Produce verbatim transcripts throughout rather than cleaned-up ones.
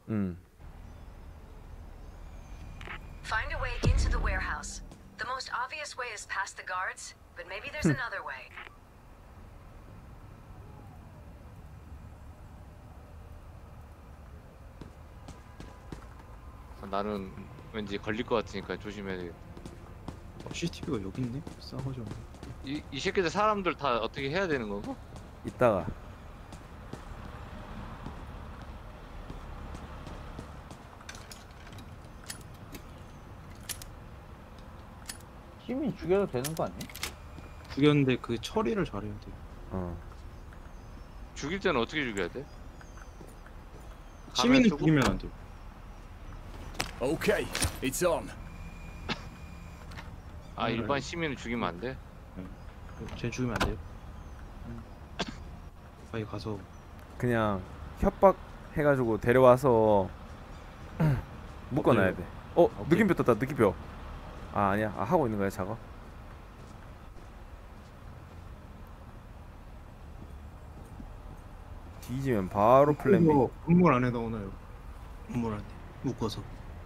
음. Find a way into the warehouse. The most obvious way is past the guards, but maybe there's another way. 나는 왠지 걸릴 것 같으니까 조심해야 돼. 어, 씨씨티비가 여기 있네? 싸가지 없네. 이, 이 새끼들 사람들 다 어떻게 해야 되는 거고? 이따가. 시민 죽여도 되는 거 아니야? 죽였는데 그 처리를 잘해야 돼. 어. 죽일 때는 어떻게 죽여야 돼? 시민은 쓰고? 죽이면 안 돼. Okay, it's on. 아 일반 시민을 죽이면 안 돼? 쟤 죽이면 안 돼요. 빨리 가서 그냥 협박 해가지고 데려와서 묶어놔야 돼. 어 오케이. 느낌표 떴다. 느낌표. 아 아니야. 아 하고 있는 거야 작업. 뒤지면 바로 플랜 B. 건물 안에 넣어놔요. 건물 안에 묶어서.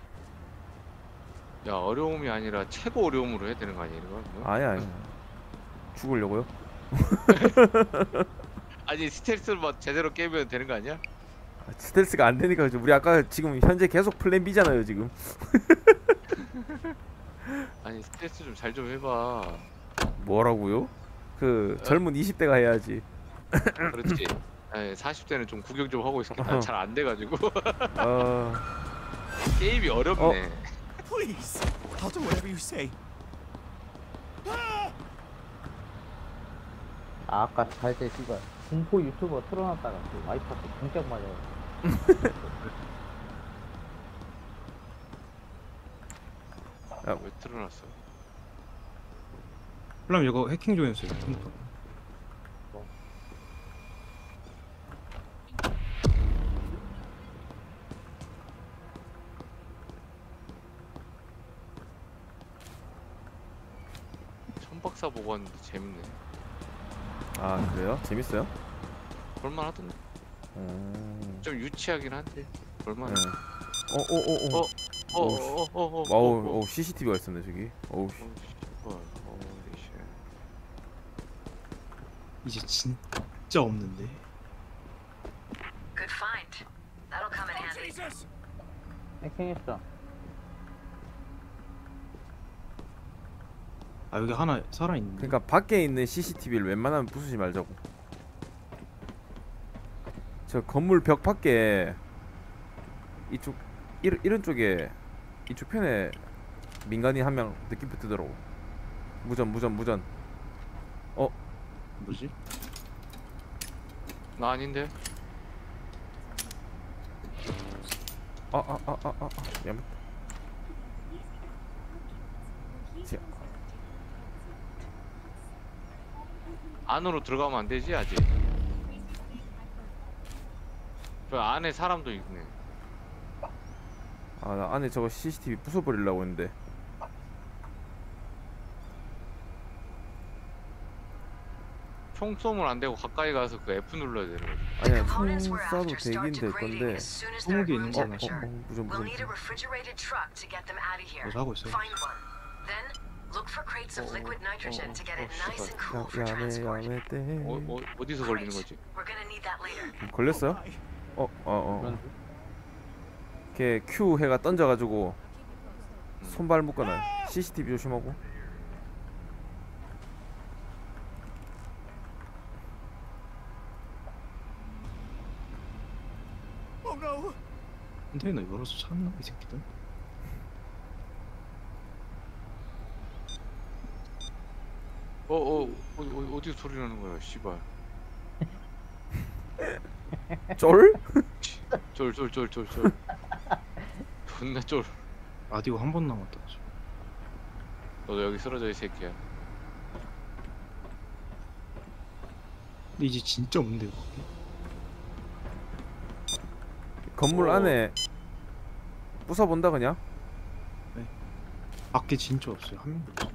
야 어려움이 아니라 최고 어려움으로 해야 되는 거 아니야 이거? 아니야 아니야. 죽으려고요? 아니 스텔스를 막 제대로 깨면 되는 거 아니야? 아, 스텔스가 안 되니까 그렇죠. 우리 아까 지금 현재 계속 플랜 B잖아요 지금. 아니 스텔스 좀 잘 좀 해봐. 뭐라고요? 그 젊은 이십 대가 해야지. 그렇지. 아니, 사십 대는 좀 구경 좀 하고 있어. 난 잘 안 돼가지고. 어. 게임이 어렵네. Please, I'll do whatever you say. 아, 아까 잘 때 씨발 공포 유튜버 틀어놨다가 그 와이프한테 공격 맞아요. 왜 틀어놨어? 그럼 이거 해킹 좀 해주세요. 컴퓨터. 천박사 보고 왔는데 재밌네. 아 그래요? 재밌어요? 볼만하던데. 음. 좀 유치하긴 한데 볼만. 네. 어어어어. 어? 어어어어. 와우, 어 씨씨티비가 있었네 저기. 어우. 이제 진짜 없는데. Good find. That'll come in handy. Jesus! 해킹했어. 아 여기 하나 살아 있는데. 그러니까 밖에 있는 씨씨티비를 웬만하면 부수지 말자고. 저 건물 벽 밖에 이쪽 이런, 이런 쪽에 이쪽 편에 민간인 한 명 느낌표 뜨더라고. 무전 무전 무전. 어? 뭐지? 나 아닌데. 아 아 아 아 아 야. 안으로 들어가면 안 되지 아직. 저 안에 사람도 있네. 아 나 안에 저거 씨씨티비 부숴버리려고 했는데. 총 쏘면 안 되고 가까이 가서 그 F 눌러야 되는 거지. 아니야 Components 총 we're 쏴도 after 되긴 start 될 degrading 건데. as soon as they're at 소목이 room 있는 어, 어, 거잖아. temperature. 어, 무전 We'll 무전. need a refrigerated truck to get them out of here. 그래서 하고 있어요. Find one. Then look for crates of liquid nitrogen to get it 어, nice and cool for 야매 transport. 야매 때. 어, 어, 어디서 걸리는 거지? We're gonna need that later. 걸렸어요? 어, 어, 어. 걔 Q 해가 던져가지고 손발 묶어놔. 씨씨티비 조심하고. Oh no! 컨테이너 열어서 찾나 이 새끼들? 어, 어, 어, 어 어디서 소리 나는 거야, 씨발. 쫄? 쫄, 쫄, 쫄, 쫄, 쫄. 존나 쫄. 라디오 한 번 남았다. 너도 여기 쓰러져 이 새끼야. 근데 이제 진짜 없는데요 거기? 건물 어. 안에 부숴본다 그냥. 밖에 진짜 없어요. 한 명도 없어.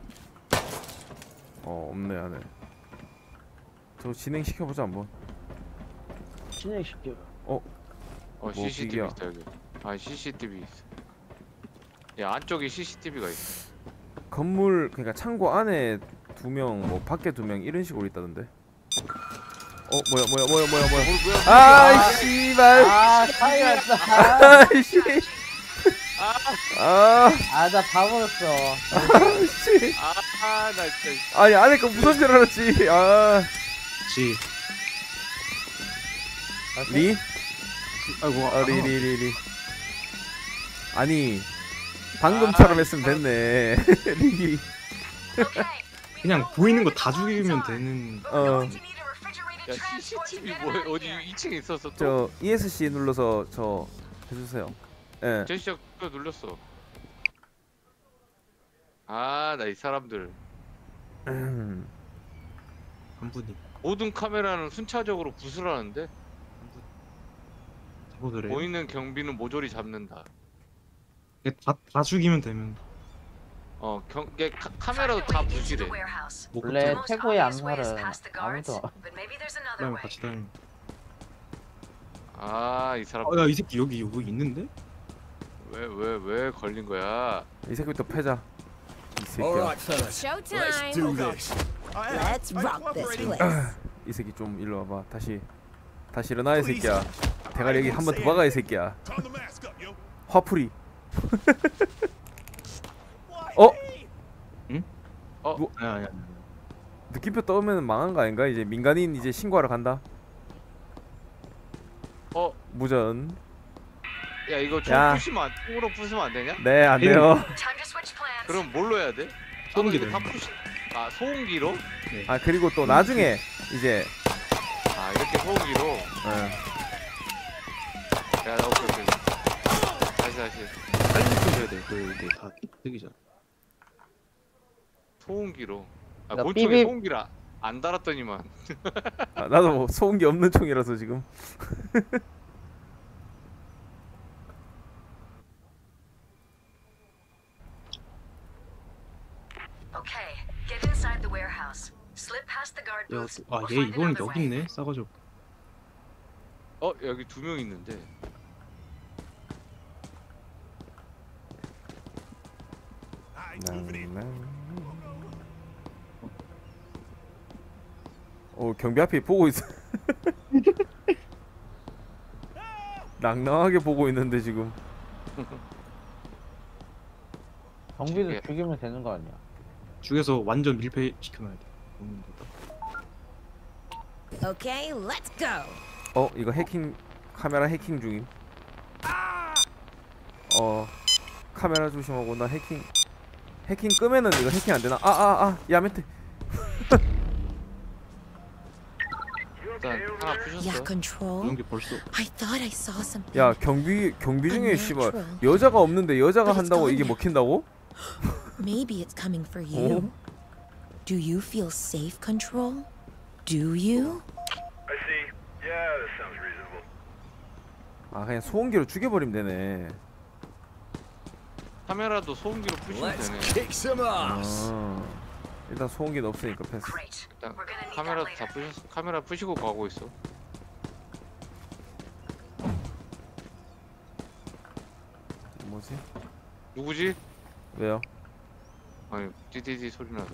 어 없네 안에. 저거 진행시켜보자 한번. 진행시켜. 어? 어, 뭐 씨씨티비 기기야? 있다 여기. 아 씨씨티비 있어. 야 안쪽에 씨씨티비가 있어. 건물 그러니까 창고 안에 두 명, 뭐 밖에 두 명 이런 식으로 있다던데. 어 뭐야 뭐야 뭐야 뭐야 뭐야. 아 씨발. 아, 차이 났다. 아씨. 아, 아, 나 봐버렸어. 씨. 아나 진짜. 아니 안에 거 무슨 줄 알았지. 아, 지. 리? 아이고. 아, 리, 리, 리, 리. 아니 방금처럼 했으면 됐네. 리. Okay. 그냥 보이는 거 다 죽이면 되는. 어, Going to need a refrigerated 야 transport to 씨씨티비 get 뭐야 out of 어디 here. 이 층에 있었어 또. 저 이에스씨 눌러서 저 해주세요. 예. 제시작 또 눌렸어. 아 나 이 사람들 음. 한 분이 모든 카메라는 순차적으로 부수라는데 잡아드래요. 보이는 경비는 모조리 잡는다. 다, 다 죽이면 되면 어 경, 얘 카, Find 카메라도 a 다 way into 부시래. the warehouse. 뭐 원래 The most 최고의 obvious way is 암살은 past the guards, 아무도 but maybe there's another 그다음에 way. 같이 다니는. 아 이 사람 아, 야, 이 새끼 여기 여기 있는데? 왜 왜 왜 걸린 거야? 이 새끼부터 패자. 이 새끼야. All right, fellas. Let's Showtime. do this. I am. Let's I'm rock this cooperating. place. 이 새끼 좀 일로 와봐. 다시 다시 일어나 이 새끼야. 대가리 여기 한 번 더 박아 이 새끼야. Turn the mask up, yo. 화풀이. Why Oh. me? 아니 아니 아니. 느낌표 떠오면 망한 거 아닌가? 이제 민간인 이제 신고하러 간다. 어? 무전. 야 이거 총 야. 부시면 안, 총으로 부수면 안 되냐? 네, 안 돼요. Time to switch plans. 그럼 뭘로 해야 돼? 소음기 아, 이거 다 됩니다. 부시. 아 소음기로? 아 그리고 또 나중에 이제 아 이렇게 소음기로. 어, 야 나 오케이 오케이. 다시 다시. 빨리 부셔야 돼. 그 이게 다 뜨기 전. 소음기로. 아 나 권총에 삐삐- 소음기를 안, 안 달았더니만. 아, 나도 뭐 소음기 없는 총이라서 지금. Okay, get inside the warehouse. Slip past the guard 야, booths. 아, or 얘 find 이번엔 another 여기 way. 있네. 싸가지고. 어 여기 두 명 있는데. I 네, moving in. 어 경비 앞에 보고 있어. 낭낭하게 보고 있는데 지금. 경비도 예. 죽이면 되는 거 아니야? 죽여서 완전 밀폐 시켜놔야 돼. 음, Okay, let's go. 어 이거 해킹 카메라 해킹 중임. 어 카메라 조심하고 나 해킹 해킹 끄면은 이거 해킹 안 되나? 아 아 아 야멘트. 일단 하나 Yeah, 부셨어. control. 이런 게 벌써 I thought I saw something. 야 경비 경비 중에 씨발 Unnatural. 여자가 없는데 여자가 But it's 한다고 이게 gone. 먹힌다고? Maybe it's coming for you. Do you feel safe, control? Do you? I see. Yeah, that sounds reasonable. 아 그냥 소음기로 죽여버리면 되네. 카메라도 소음기로 부시면 Let's 되네. kick some ass. 아, 일단 소음기는 없으니까 패스. Great. 일단 We're gonna need 카메라 that 다 later. 부셨어. 카메라 부시고 가고 있어. 뭐지? 누구지? 왜요? 아니 띠디디 소리 나서.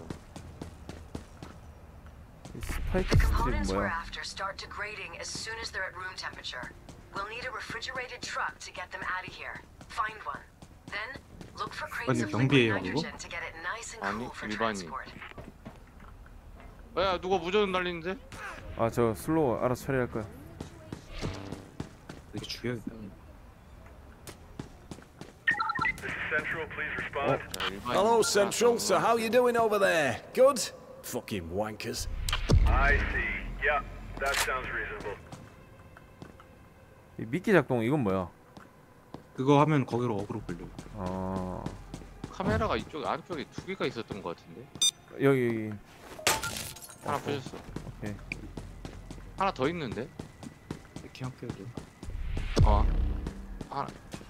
이 스파이크 The 스트립 components we're 뭐야? after start degrading as soon as they're at room temperature. We'll need a refrigerated truck to get them out of here. Find one. Then look for crates 아니, of liquid 경비예요, 이거? nitrogen to get it nice and 아니, cool for 일반인. transport. 야 누가 무전 날리는데? 아 저 슬로우 알아서 처리할 거야. 이렇게 죽여야겠다. This is Central, please respond. 자, 일반인. Hello, 아, Central. 어, So how you doing over there? Good? Fucking wankers. I see. Yeah, that sounds reasonable. 이 미끼 작동 이건 뭐야? 그거 하면 거기로 어그로 걸려. 아 카메라가 이쪽 안쪽에 두 개가 있었던 것 같은데. 여기 여기. 하나 어, 부셨어. 오케이. 하나 더 있는데. 이렇게 함께 해줘. 어. 하나.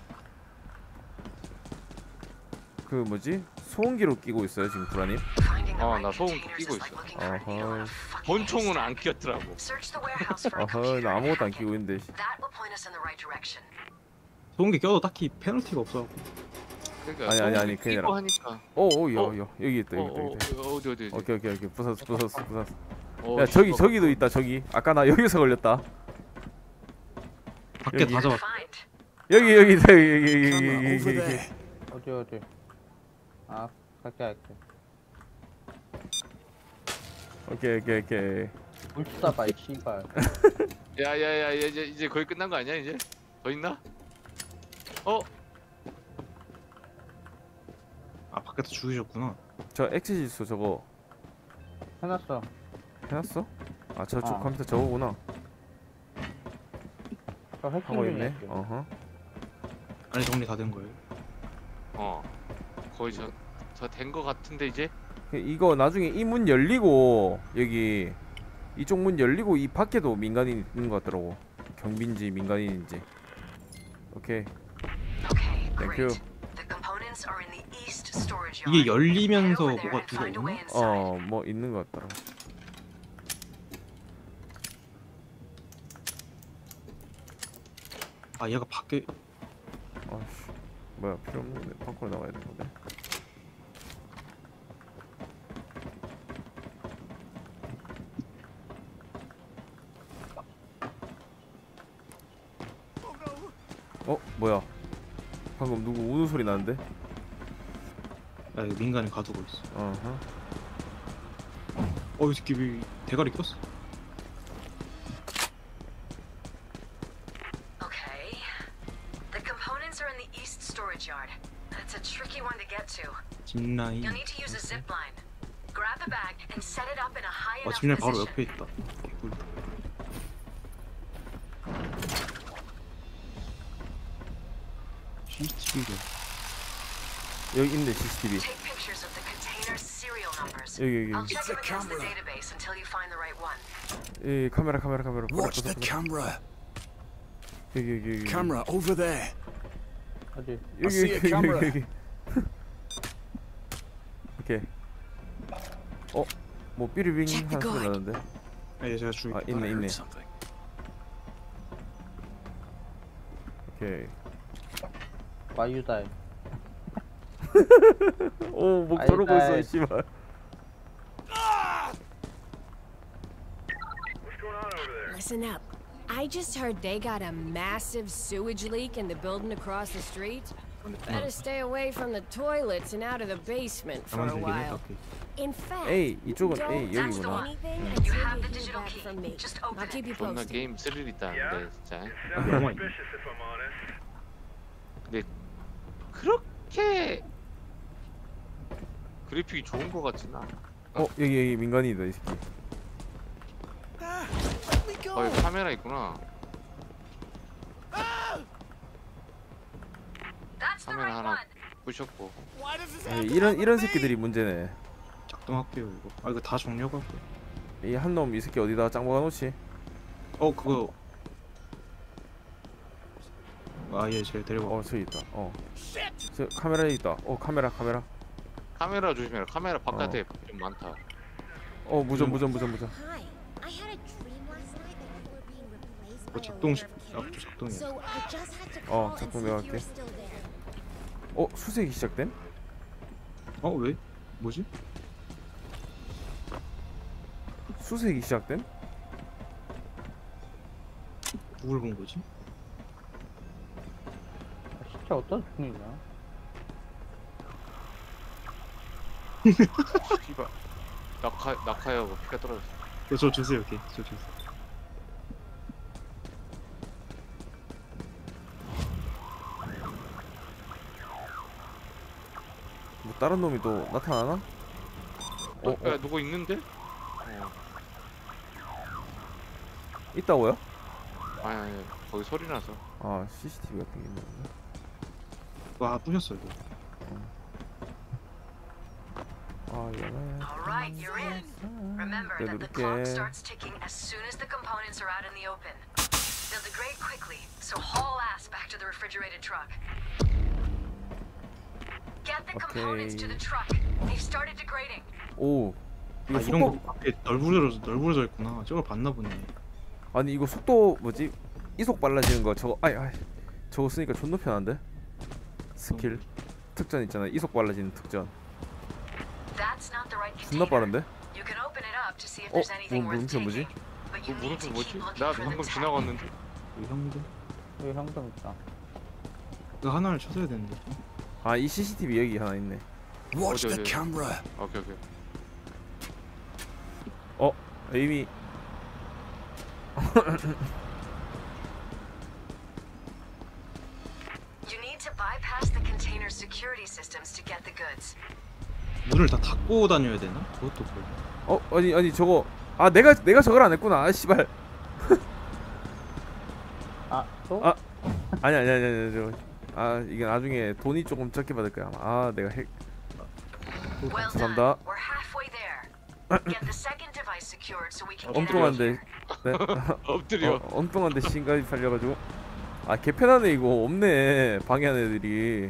그 뭐지? 소음기로 끼고 있어요 지금 구라님? Finding the 어, right 나 소음 containers 끼고 is like 있어. looking for a needle in a fucking 권총은 haystack. 안 끼었더라고. Search the warehouse for a 어허 computer. 나 아무것도 안 끼고 있는데. That will point us in the right direction. 소음기 껴도 딱히 페널티가 없어. 그러니까 아니, 아니, 아니, 끼고 그게 아니라. 하니까. 오오 어? 여, 여 여기 있다 어, 여기 있다 어, 여기 있다. 어, 어디 어디 어디. 오케이 오케이 오케이 부쉈어 부쉈어 부쉈어. 어, 야 저기 씨발. 저기도 있다 저기. 아까 나 여기서 걸렸다. 밖에 여기. 다 잡았. Find. 여기 여기 있다 여기 여기 여기 Camera 여기 over 여기 여기. there. 어디 어디. 아 갈게 갈게. 오케이 오케이 오케이. 물 쓰다 봐 이 씨발. 야야야 이제 이제 거의 끝난 거 아니야 이제? 더 있나? 어? 아 밖에서 죽이셨구나. 저 액체 지수 저거 해놨어. 해놨어? 아 저쪽 어. 컴퓨터 저거구나. 저 해킹 하고 있네. 중이야. 어허. 아니 정리 다 된 거예요. 어. 거의 저 저 된 거 같은데 이제? 그 이거 나중에 이 문 열리고 여기 이쪽 문 열리고 이 밖에도 민간인 있는 것 같더라고. 경비인지 민간인인지. 오케이. Okay, Thank great. you. The components are in the east storage yard. 이게 열리면서 Head over there 뭐가 and 두개 find a way 있나? inside. 어 뭐 있는 것 같더라고. 아 얘가 밖에 아씨 뭐야 필요 없는데 밖으로 나가야 되는데. 어 뭐야? 방금 누구 우는 소리 나는데? 아 이거 민간인 가두고 있어. 어허. 어이 새끼 왜 대가리 꼈어? Okay. The components are in the east storage yard. It's a tricky one to get to. 짚라인. You'll need to use a zip line. Grab the bag and set it up in a high 아 enough 짚라인 바로 position. 옆에 있다. 개꿀. 씨씨티비가 여기 있네 씨씨티비. Take pictures of the container serial numbers. 여기 여기 I'll 여기. check It's a them against the camera. database until you find the right one. 이 카메라 카메라 카메라. Watch 보자, the 보자, 보자. camera. 여기 여기 여기. Camera over there. 어디. I see a camera. 여기. 오케이. 어? 뭐 삐리빙 Check the 하는 소리 guard. 나는데. 아얘 제가 죽이. 아 I 있네 있네. heard something. 오케이. 마유다이. 오목 아이, 저러고 있어 아이. 씨발. What's going on over there? Listen up. I just heard they got a massive sewage leak in the building across the street. Better stay away from the toilets and out of the basement for 가만 a 들긴 while. 했다. In fact, 에이 이쪽은 don't 에이 That's the 여기구나. one. anything You until have you the hear digital back key. from me. Just I'll open keep it. you 존나 posted. 게임 스릴 있다는데 진짜. It 아, sounds 영화 suspicious if I'm honest. 그렇게 그래픽이 좋은 거 같진 않아. 어 여기 여기 민간인이다 이 새끼. 어 여기 카메라 있구나. That's the 카메라 right 하나 one. 부셨고. 아, 이런 이런 새끼들이 문제네. 작동할게요 이거. 아 이거 다 정리하고. 이 한 놈 이 새끼 어디다 짱 먹어놓지? 어 그거. 아얘 쟤 데리고. 어 저기 있다. 어. 저 카메라에 있다. 어 카메라 카메라. 카메라 조심해라. 카메라 바깥에 어. 좀 많다. 어 무전 무전 무전 무전. Hi. I had a dream last night that people were being replaced 어 by a 작동식. litter 아 of kids. 작동이야. So I just had to 어, call and 작동 see if 내가 you were 할게. still there. 어 수색이 시작됨? 어 왜? 뭐지? 수색이 시작됨? 누굴 본 거지? 아, 시체 어떤 중이냐? 씨발. 낙하 낙하하고 피가 떨어졌어. 저, 저 주세요 이렇게. 저 주세요. 뭐 다른 놈이 또 나타나나? 어, 어, 야 어 누구 있는데? 있다고요? 아니 아니 거기 소리 나서. 아 씨씨티비 같은 게 있는 건가? 와 부셨어 이거. 아 얘네. All right, you're in. Remember 그래도 that the clock 이렇게 starts ticking as soon as the components are out in the open. They'll degrade quickly, so haul ass back to the refrigerated truck. Get the components to the truck. They've started degrading. 오 이거 아 이런 속도 거 밖에 널브러져 널브러져 있구나. 저걸 봤나 보네. 아니 이거 속도 뭐지? 이속 빨라지는 거 저거 아이 아이 저거 쓰니까 존나 편한데? 스킬 특전 있잖아. 이속 빨라지는 특전. That's not the right 존나 container. 빠른데? You can open it up to see if 어? there's anything 뭐 worth 물음표 뭐지? taking. But 그 you need 물음표 to 뭐지? keep looking 나 for the 방금 tag. 지나갔는데. 이 형들. 여기 형점 있다. 그 하나를 찾아야 되는데. 아, 이 씨씨티비 여기 하나 있네. Watch 어디, the 어디? camera. 오케이 오케이. 어? 이미 You need to bypass the container security systems to get the goods. 문을 다 닫고 다녀야 되나? 그것도 그래. 어? 아니 아니 저거 아 내가 내가 저걸 안 했구나. 아 씨발. 아, 또? 아. 아니 아니 아니 아니 저. 아 이게 나중에 돈이 조금 적게 받을 거야. 아마. 아 내가 핵 Well done. 죄송합니다. We're halfway there. Get the second device secured so we can get it out 엉뚱한데 here. 네. 엎드려. 어, 엉뚱한데 신가이 팔려가지고 아 개편하네 이거. 없네 방해하는 애들이.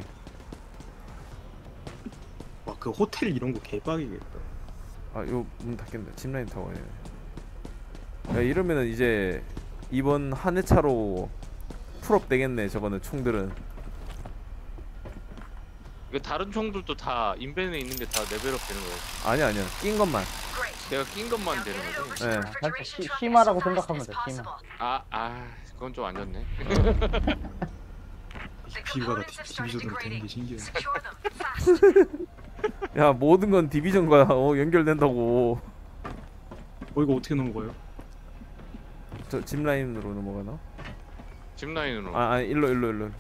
와, 그 호텔 이런 거 개빡이겠다. 아 이거 문 닫겠네. 짚라인 타고 해. 야 이러면은 이제 이번 한 회차로 풀업 되겠네. 저거는 총들은. 이거 다른 총들도 다 인벤에 있는 게 다 레벨업 되는 거야. 아니 아니야 낀 것만. Great. 내가 낀 것만 Now 되는 get it over 거지. to the 네. refrigeration 시- truck 심하라고 as fast 생각하면 as 돼, 심하. possible. 아, 아, 그건 좀 안 좋네. The 비유가 다 components have started 디비전으로 되는 게 degrading. 신기해. Secure them fast. 야 모든 건 디비전과 어, 연결된다고. 어, 이거 어떻게 넘어가요? 저 짚라인으로 넘어가나? 짚라인으로. 아 아니 일로 일로 일로.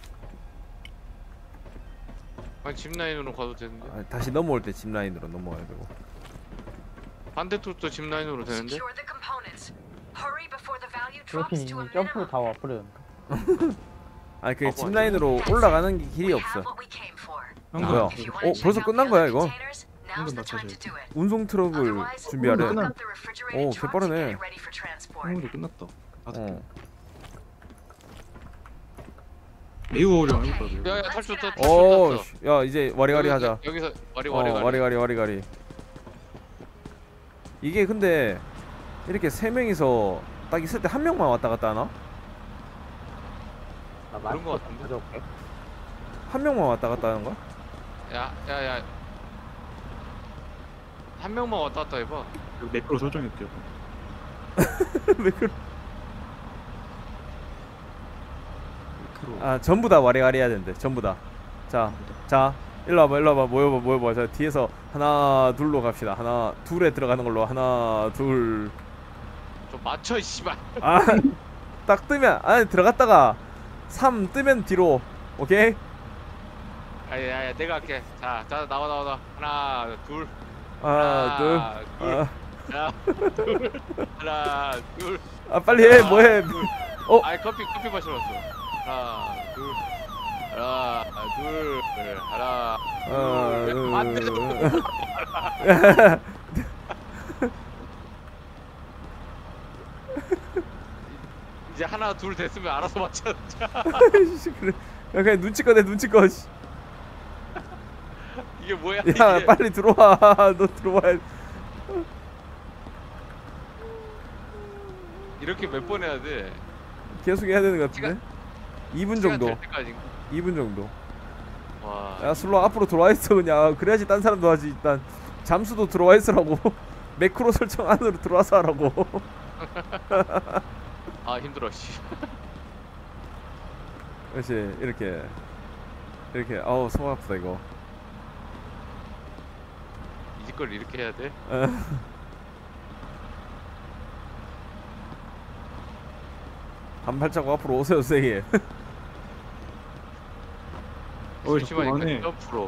아니 짚라인으로 가도 되는데. 아, 다시 넘어올 때 짚라인으로 넘어가야 되고. 반대쪽도 짚라인으로 되는데. Secure the components. Hurry before the value 그렇게 drops to a 이미 점프를 minimum. 다 와버렸는데. 아니 그 어, 짚라인으로 That's 올라가는 게 it. 길이 We 없어. have what we came for. 형들, 뭐야? If you 어, wanna check 벌써 out 끝난 the 거야, other 이거? containers, now's the time to do it. 운송 트럭을 Otherwise, 준비하래. look 끝나- up the refrigerated 오, truck to 개빠르네. get it ready for transport. 형도 끝났다. 아, 어. 매우 어려운 거거든. 야야 탈출 탔. 어, 씨, 야 이제 와리가리 하자. 여기서 와리 어, 와리 와리. 와리가리 와리가리. 이게 근데 이렇게 세 명이서 딱 있을 때 한 명만 왔다 갔다 하나? 나 그런 거 마스크 같은데? 가져올게. 한 명만 왔다 갔다 하는 거야? 야야야. 한 명만 왔다 갔다 해봐. 여기 매크로 설정했대요. 왜 그래? 매크로. 아 전부 다 와리가리 해야 된대. 전부 다. 자, 자, 일로 와봐, 일로 와봐, 모여봐, 모여봐. 자 뒤에서 하나, 둘로 갑시다. 하나, 둘에 들어가는 걸로 하나, 둘. 좀 맞춰 씨발. 아, 딱 뜨면 안에 들어갔다가 삼 뜨면 뒤로. 오케이? 야야야 내가 할게. 자, 자 나와 나와 나와. 하나 둘. 하나, 둘. 둘. 아, 하나 둘. 하나 둘. 아 빨리 해, 뭐해? 둘. 어? 아이 커피 커피 마시러 왔어. 하나 둘. 하나 둘. 하나 아, 둘. 안 되죠. 이제 하나 둘 됐으면 알아서 맞춰. 아이씨, 그래. 야 그냥 눈치껏 해, 눈치껏. 씨. 이게 뭐야? 야 이게. 빨리 들어와. 너 들어와. 이렇게 몇 번 해야 돼? 계속 해야 되는 것 같은데? 이 분 시간 정도. 될 때까지. 이 분 정도. 와. 야 슬로 앞으로 들어와 있어 그냥. 그래야지 딴 사람도 하지. 일단 잠수도 들어와 있으라고. 매크로 설정 안으로 들어와서 하라고. 아 힘들어 씨. 그렇지. 이렇게 이렇게. 아우 속 아프다 이거. 이 걸 이렇게 해야 돼? 어. 한 발자국 앞으로 오세요 세게. 어, 심심하니까 자꾸 점프로.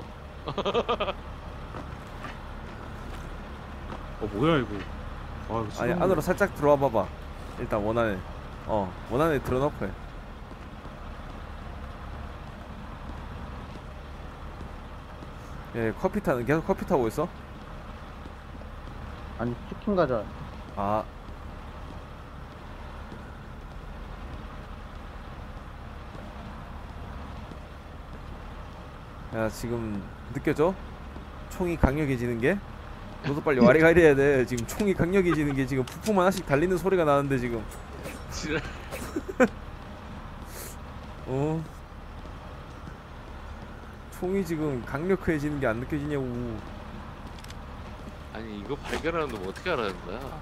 어, 뭐야 이거? 아, 이거 아니 수동으로- 안으로 살짝 들어와 봐봐. 일단 원안에. 어 원안에 들어놓고 해. 예 커피 타는 계속 커피 타고 있어? 아니, 치킨 가져와. 아 야 지금 느껴져? 총이 강력해지는 게? 너도 빨리 와리가리 해야 돼. 지금 총이 강력해지는 게 지금 부품 하나씩 달리는 소리가 나는데 지금. 지랄. 어 총이 지금 강력해지는 게 안 느껴지냐고. 아니 이거 발견하는 놈 어떻게 알아내는 거야?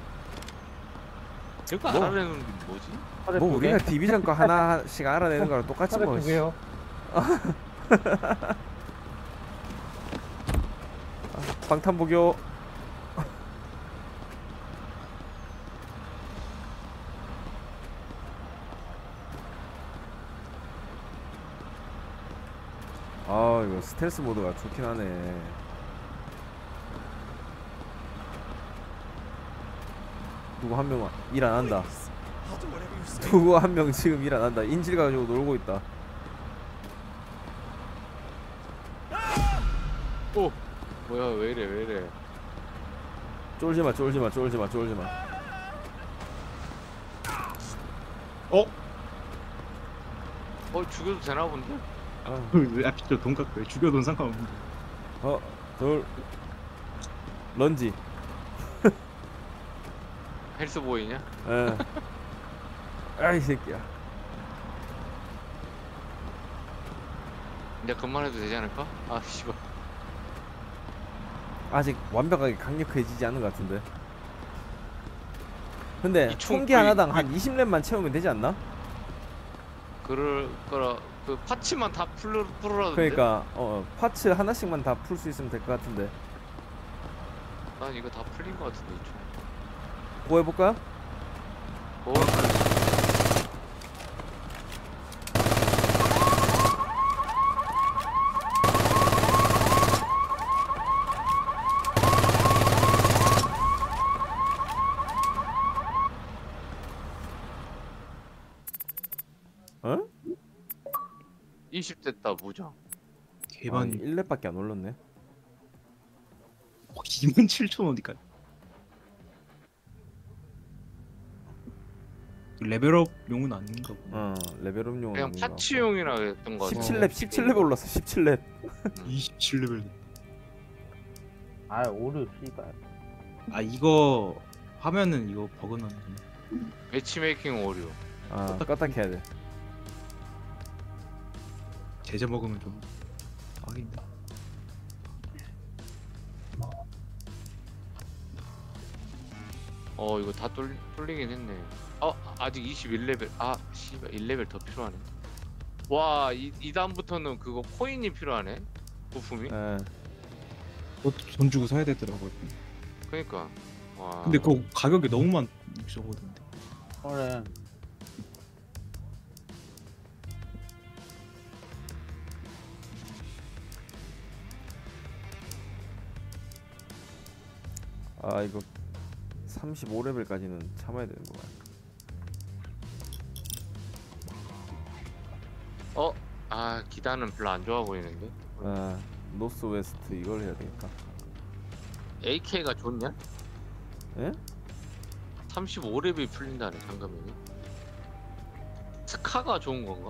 이거 뭐? 알아내는 게 뭐지? 차례 뭐 두 개? 우리가 디비전 거 하나씩 알아내는 거랑 똑같이 차례 뭐. 두 개요. 방탄복요. 아 이거 스텔스 모드가 좋긴 하네. 누구 한 명 일 안 한다. 누구 한 명 지금 일 안 한다. 인질 가지고 놀고 있다. 오 뭐야 왜 이래 왜 이래? 쫄지 마, 쫄지 마, 쫄지 마, 쫄지 마. 어? 어 죽여도 되나 본데? 아, 왜 앞에 저 돈깎고요. 죽여도 상관없는데. 어, 둘, 런지. 헬스 보이냐? 예. 아이 새끼야. 이제 그만해도 되지 않을까? 아 씨발. 아직 완벽하게 강력해지지 않은 것 같은데. 근데 이 총 총기 거의- 하나당 한 이십 렙만 채우면 되지 않나? 그럴 거라 그 파츠만 다 풀러 풀어라던데. 그러니까 어 파츠 하나씩만 다 풀 수 있으면 될 것 같은데. 난 이거 다 풀린 거 같은데 이 총. 뭐 해볼까? 어, 어? 이십 됐다 무장. 개반 일 렙밖에 안 올랐네. 이만 칠천 원이니까. 레벨업용은 아닌가 보네. 어 레벨업용. 그냥 파츠용이라 했던 거 같아. 십칠 렙 십칠 렙 올랐어. 십칠 렙. 이십칠 레벨. 아 오류 씨발. 아 이거 하면은 이거 버그 나는 매치메이킹 오류. 아 껐다 켜야 돼. 제재 먹으면 좀 아긴다. 어 이거 다 뚫리, 뚫리긴 했네. 어 아직 이십일 레벨. 아 씨발 일 레벨 더 필요하네. 와이 이 다음부터는 그거 코인이 필요하네. 부품이. 예. 그것도 돈 주고 사야 되더라고요. 그러니까. 와. 근데 그거 가격이 너무 많 저거던데. 그래. 아 이거 삼십오 레벨까지는 참아야 되는 거야. 어? 아 기단은 별로 안 좋아 보이는데. 아 노스 웨스트 이걸 해야 되겠다. 에이케이가 좋냐? 예? 삼십오 레벨이 풀린다네 잠깐만요. 스카가 좋은 건가?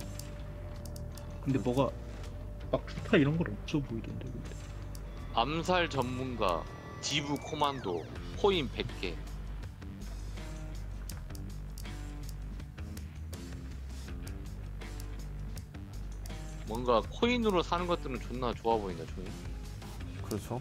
근데 뭐가 막 스타 이런 건 없어 보이던데. 근데. 암살 전문가, 지부 코만도, 코인 백 개. 뭔가 코인으로 사는 것들은 존나 좋아 보인다, 종이. 그렇죠.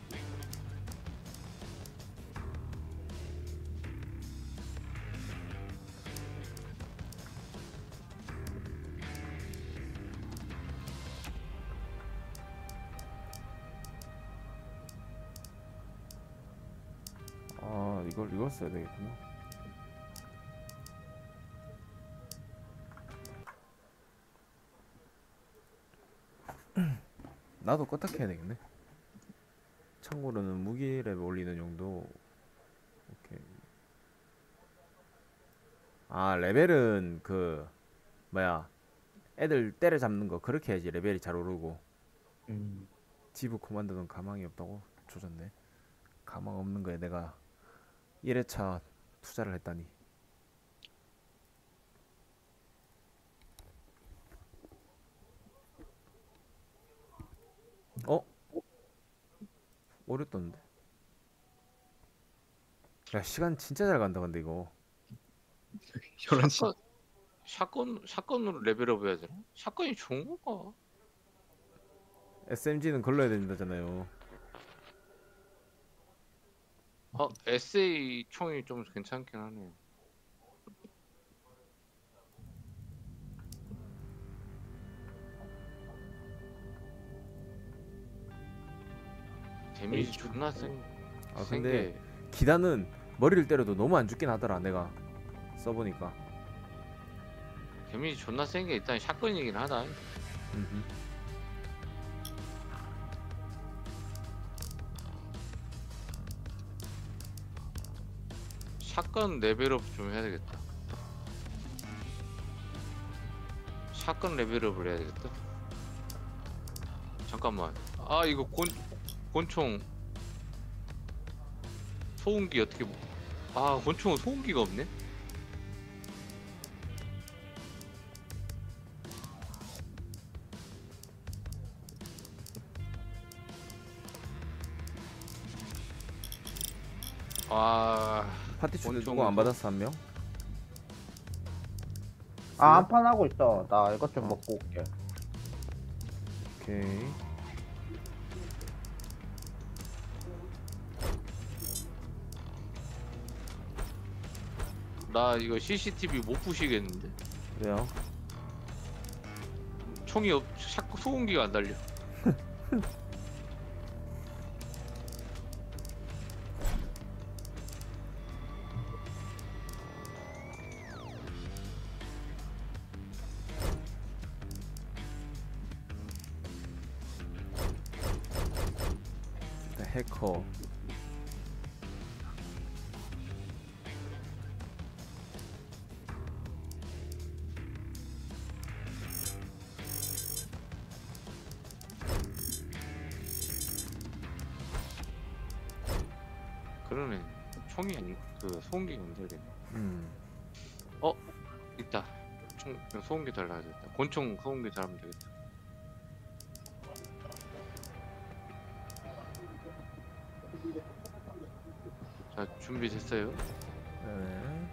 아 이걸 이걸 써야 되겠구나. 나도 껐다 켜야 되겠네. 참고로는 무기 랩 올리는 용도. 오케이. 아 레벨은 그 뭐야 애들 때려잡는 거 그렇게 해야지 레벨이 잘 오르고. 음. 지부 코만도는 가망이 없다고 조졌네. 가망 없는 거에 내가 일 회차 투자를 했다니. 어? 오래 떴는데? 야 시간 진짜 잘 간다 근데 이거. 열한 시. 샷건, 샷건, 샷건으로 레벨업 해야 되나? 샷건이 좋은 건가? 에스엠지는 걸러야 된다잖아요. 어 에스에이 총이 좀 괜찮긴 하네요. 데미지 존나 센. 아 센 근데 게 기단은 머리를 때려도 너무 안 죽긴 하더라. 내가 써보니까. 데미지 존나 센 게 일단 샷건이긴 하다. 음흠. 샷건 레벨업 좀 해야 되겠다. 샷건 레벨업을 해야 되겠다. 잠깐만. 아 이거 곤 곤총 소음기 어떻게 뭐- 아 곤총은 소음기가 없네. 아 파티추는 권총은 누구 안 또- 받았어 한 명? 아, 한 판 하고 있어. 나 이것 좀 먹고 올게. 오케이. 나 이거 씨씨티비 못 부시겠는데. 그래요? 총이 없, 자꾸 소음기가 안 달려. 일단 해커. 그러네. 총이 아니 그 소음기가 문제겠네. 음. 어 있다. 총 소음기 달라야 되겠다. 곤총 소음기 달면 되겠다. 자 준비됐어요? 네.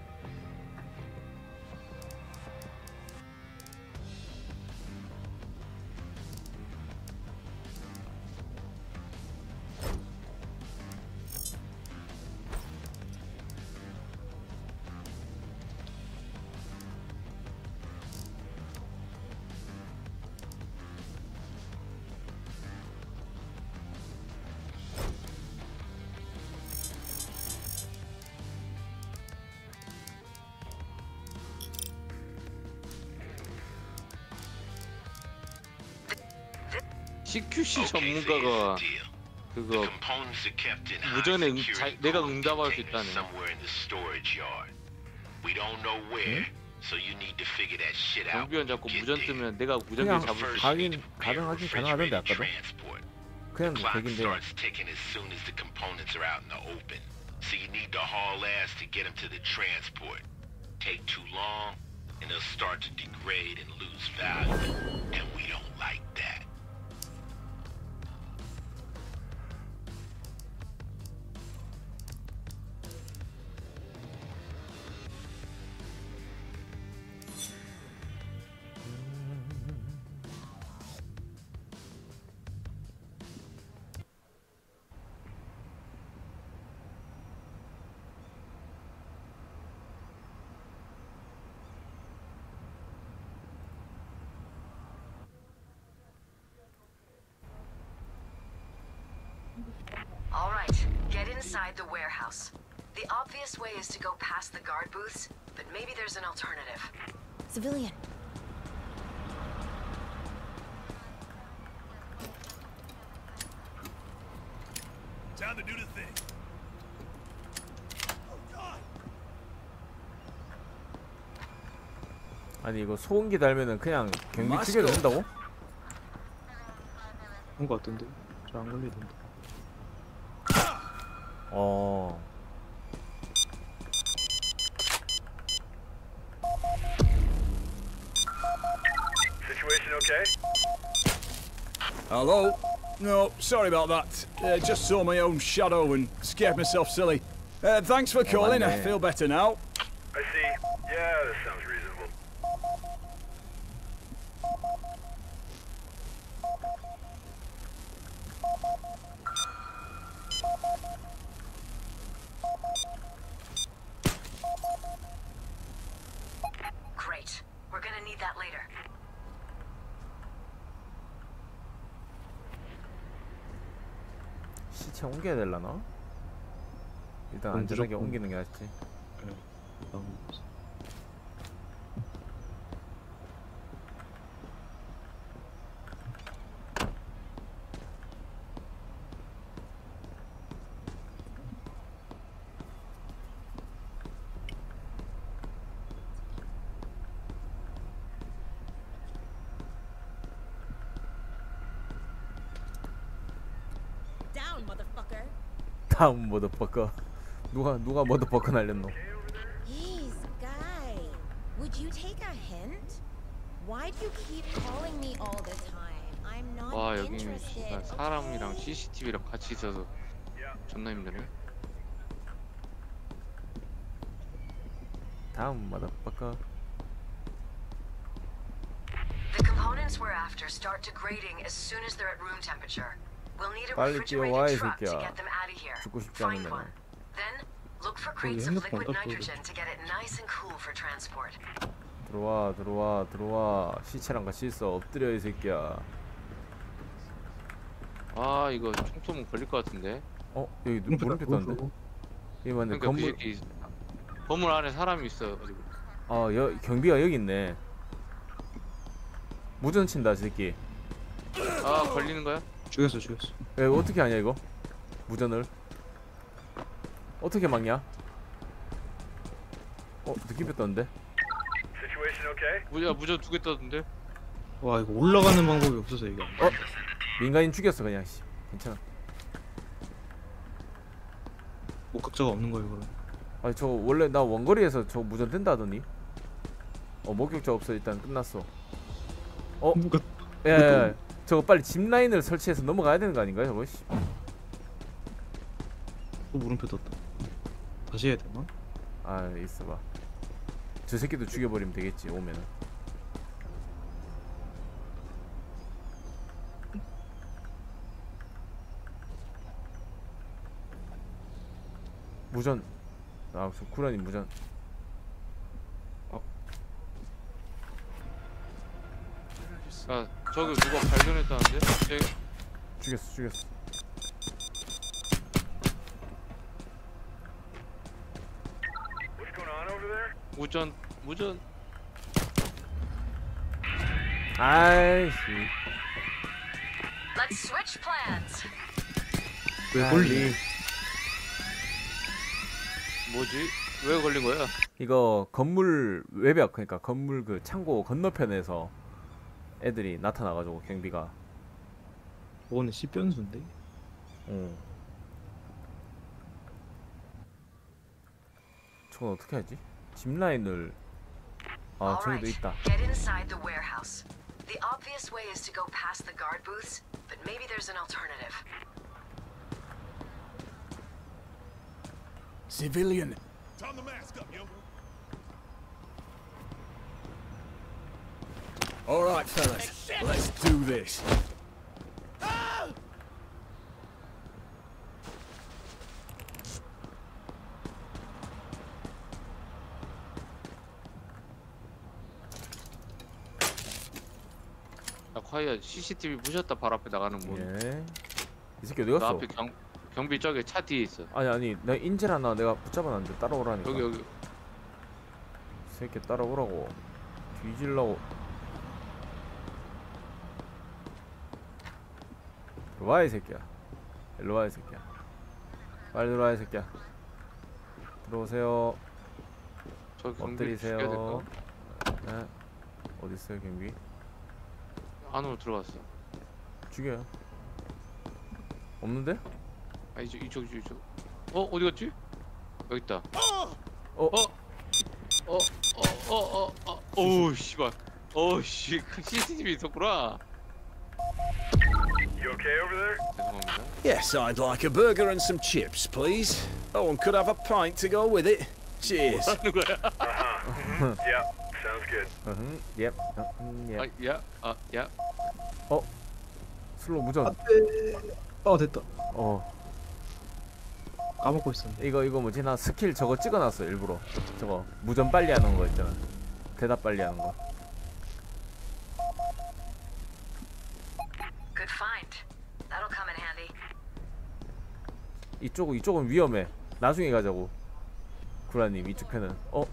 씨큐씨 전문가가 그거 무전에 응, 자, 내가 응답할 수 있다네. 경비원 잡고 무전 뜨면 내가 무전기 그냥 잡을 수 있어. 가긴 가능하긴 가능하던데 아까도. 그냥 백인데. So you need to haul ass to get them to the transport. Take too long, and they'll start to degrade and lose value. And we don't like that. All right, get inside the warehouse. The obvious way is to go past the guard booths, but maybe there's an alternative. Civilian. Time to do the thing. 아니 이거 소음기 달면은 그냥 경비 추격이 된다고? 그런 거 같던데. 잘 안 걸리던데. 어. Situation okay? Hello? No, sorry about that. Uh, just saw my own shadow and scared myself silly. Uh, thanks for calling. I feel better now. I see. Yeah, that sounds reasonable. We're gonna need that later. 시체 옮겨야 되려나? 일단 그럼 안전하게 무조건. 옮기는 게 낫지. Down, motherfucker. 다음 머더퍼커. 누가 누가 머더퍼커 날렸노? Jeez, guy. Would you take a hint? Why do you keep calling me all the time? I'm not 와 여기 interested. 씨발 사람이랑 okay? 씨씨티비랑 같이 있어서 존나 힘드네. 다음 머더퍼커. The components we're after start degrading as soon as they're at room temperature. We'll need a 빨리 뛰어와, 이 refrigerated truck to 새끼야. get them out of here. 죽고 싶지 Find 않으면. one. Then look for 거기 crates of 핸드폰 liquid 갖다 줘. nitrogen to get it nice and cool for transport. 들어와 들어와 들어와. 시체랑 같이 있어. 엎드려 이 새끼야. 아 이거 총 쏘면 걸릴 것 같은데. 어 여기 누 물음표 떴는데? 이거 맞네. 그러니까 건물. 그 새끼 건물 안에 사람이 있어가지고. 아 여, 경비가 여기 있네. 무전 친다 이 새끼. 아 걸리는 거야? 죽였어 죽였어. 야, 이거 어떻게 하냐 이거? 무전을 어떻게 막냐? 어 느낌표 떴는데? Situation okay? 무야 무전 두 개 떴는데? 와 이거 올라가는 방법이 없어서 이게. 어? 민간인 죽였어 그냥. 씨 괜찮아. 목격자가 없는 거예요 그럼. 아니 저 원래 나 원거리에서 저 무전 된다 하더니. 어 목격자 없어. 일단 끝났어. 어? 누가 야야야 저거 빨리 짚라인을 설치해서 넘어가야 되는 거 아닌가요 저거? 씨. 또 물음표 떴다. 다시 해야 되나? 아 있어봐. 저 새끼도 죽여버리면 되겠지 오면은. 무전. 아 저 구라니 무전. 아 저기 누가 발견했다는데? 쟤 죽였어 죽였어. What's going on over there? 무전 무전. 아이씨. Let's switch plans. 왜 아이, 걸리? 뭐지? 왜 걸린 거야? 이거 건물 외벽 그러니까 건물 그 창고 건너편에서 애들이 나타나가지고 경비가. 저거는 씨 변수인데. 어. 저건 어떻게 하지? 짚라인을. 아 저기도 Alright, 있다. get inside the warehouse. The obvious way is to go past the guard booths, but maybe there's an alternative. Civilian. Turn the mask up, yo. All right, fellas, let's do this. 야 콰이야 씨씨티비 부셨다 발 앞에 나가는 문. 예. 이 새끼 어디 그 갔어? 앞에 경 경비 저기 차 뒤에 있어. 아니 아니 내가 인질하나 내가 붙잡아놨는데 따라오라니까. 여기 여기. 이 새끼 따라오라고. 뒤질라고. 들어와 이 새끼야. 일로 와 이 새끼야. 빨리 들어와 이 새끼야. 들어오세요. 저 경비 죽여야 엎드리세요. 될까? 네. 어디 있어요 경비? 안으로 들어갔어. 죽여요. 없는데? 아 이쪽 이쪽 이쪽. 이쪽. 어 어디 갔지? 여기 있다. 어? 어? 어? 어? 어? 어? 어? 오우 씨발. 어우 씨 씨씨티비 있었구나. You okay over there? 죄송합니다. Yes, I'd like a burger and some chips, please. Oh, and could have a pint to go with it. Cheers. 하는 거야? Uh-huh. Yeah, sounds good. 으흠. 옙. 으흠. 옙. 아 야, 아 야. 슬로우 무전. 아 됐다. 어. 까먹고 있었네. 이거 이거 뭐지? 나 스킬 저거 찍어놨어 일부러. 저거 무전 빨리 하는 거 있잖아. 대답 빨리 하는 거. Good find. That'll come in handy. 이쪽은 이쪽은 위험해. 나중에 가자고. 구라님 이쪽 편은. 어?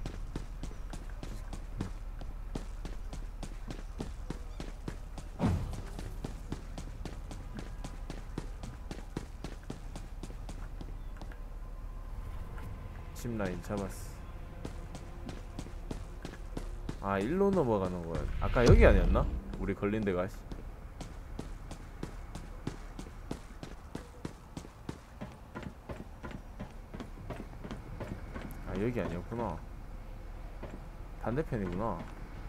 집 라인 잡았어. 아 일로 넘어가는 거야. 아까 여기 아니었나? 우리 걸린 데가. 아 여기 아니었구나. 반대편이구나.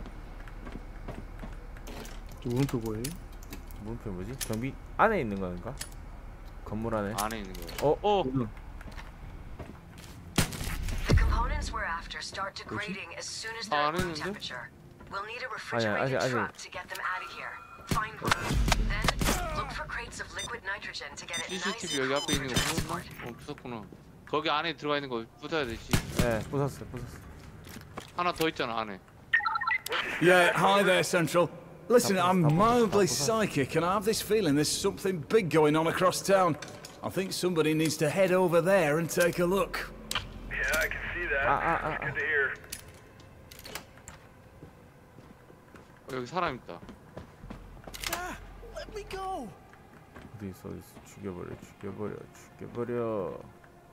저 오른쪽 뭐예요? 물음표 뭐지? 경비 안에 있는 건가? 건물 안에? 안에 있는 거예요. 어? 어! The components we're after start degrading as soon as they're 아, at room 아니는데? temperature. We'll need a 아니야, refrigerated 아직, 아직. truck to get them out of here. Find one. Then look for crates of liquid nitrogen to get it nice 씨씨티비 and 여기 cool 앞에 for 있는 거 부쉈나? transport. 어 부쉈구나. 거기 안에 들어가 있는 거 부숴야 되지. 네 부쉈어 부쉈어. 하나 더 있잖아 안에. Yeah, hi there, Central. Listen, I'm mildly psychic, and I have this feeling there's something big going on across town. I think somebody needs to head over there and take a look. Yeah, I can see that. Ah, ah, ah, Good to hear. 어, 여기 사람 있다. Let me go. 어디 있어 어디 있어. 죽여버려 죽여버려 죽여버려.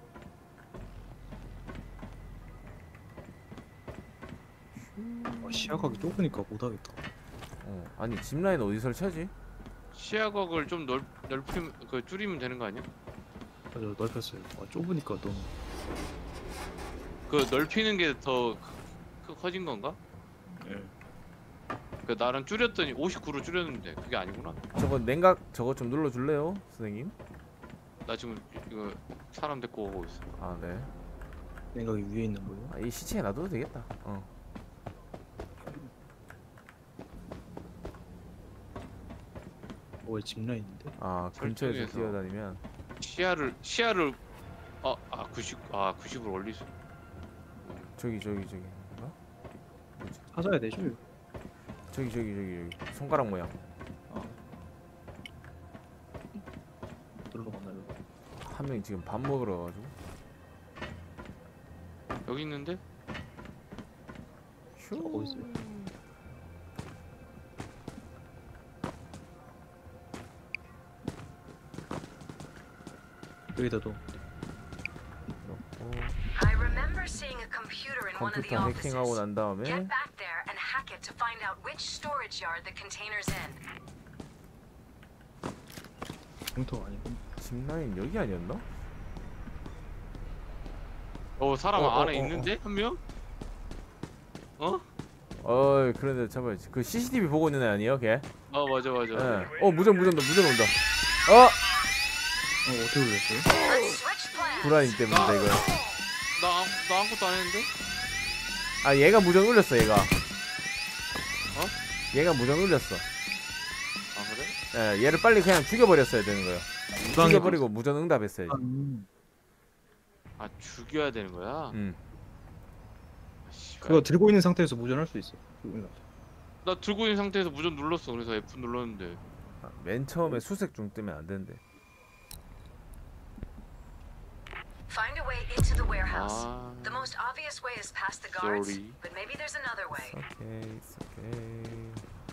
아, 시야각이 좁으니까 못하겠다. 어 아니 집 라인 어디 설치하지? 시야각을 좀 넓, 넓히면 그 줄이면 되는 거 아니야? 맞아 넓혔어요. 아, 좁으니까 너무. 그 넓히는 게 더 커진 건가? 예. 그 나랑 줄였더니 오십구로 줄였는데 그게 아니구나. 저거 냉각 저거 좀 눌러줄래요 선생님? 나 지금 이거 사람 데리고 오고 있어. 아 네. 생각이 위에 있는 거예요? 아, 이 시체에 놔둬도 되겠다. 어. 어, 집 라인인데? 아 근처에서 설정에서. 뛰어다니면 시야를 시야를 어, 아 구십 아 구십으로 올릴 수. 저기 저기 저기 뭔가? 뭐지? 찾아야 되죠? 저기 저기 저기 저기 손가락 모양. 놀러 가나요? 한 명이 지금 밥 먹으러 가가지고. 여기 있는데? 휴. 어디 있어요? 여기다 둬. I remember seeing a computer in one of the 컴퓨터 해킹하고 offices. 난 다음에 Get back there and hack it to find out which storage yard the container's in. 공통 아니고. 집 라인 여기 아니었나? 어 사람 어, 어, 안에 어, 있는데 한 명? 어? 어이 그런데 잡아야지. 그 씨씨티비 보고 있는 애 아니에요 걔? 어 맞아 맞아. 예. 어 무전 무전 무전 온다. 어! 어, 어떻게 올렸어요? Let's switch plans. 구라님 때문이다 이거. 나, 아무- 나 아무것도 안 했는데? 아 얘가 무전 울렸어 얘가. 어? 얘가 무전 울렸어. 아 그래? 예, 얘를 빨리 그냥 죽여버렸어야 되는 거예요. 죽여버리고 무전 응답했어야지. 음. 아 죽여야 되는 거야? 음. 아, 씨발. 그거 들고 있는 상태에서 무전할 수 있어. 나 들고 있는 상태에서 무전 눌렀어. 그래서 F 눌렀는데. 아, 맨 처음에 수색 중 뜨면 안 되는데. Find a way into the warehouse. 아. The most obvious way is past the guards, Sorry. but maybe there's another way. 오케이, 오케이.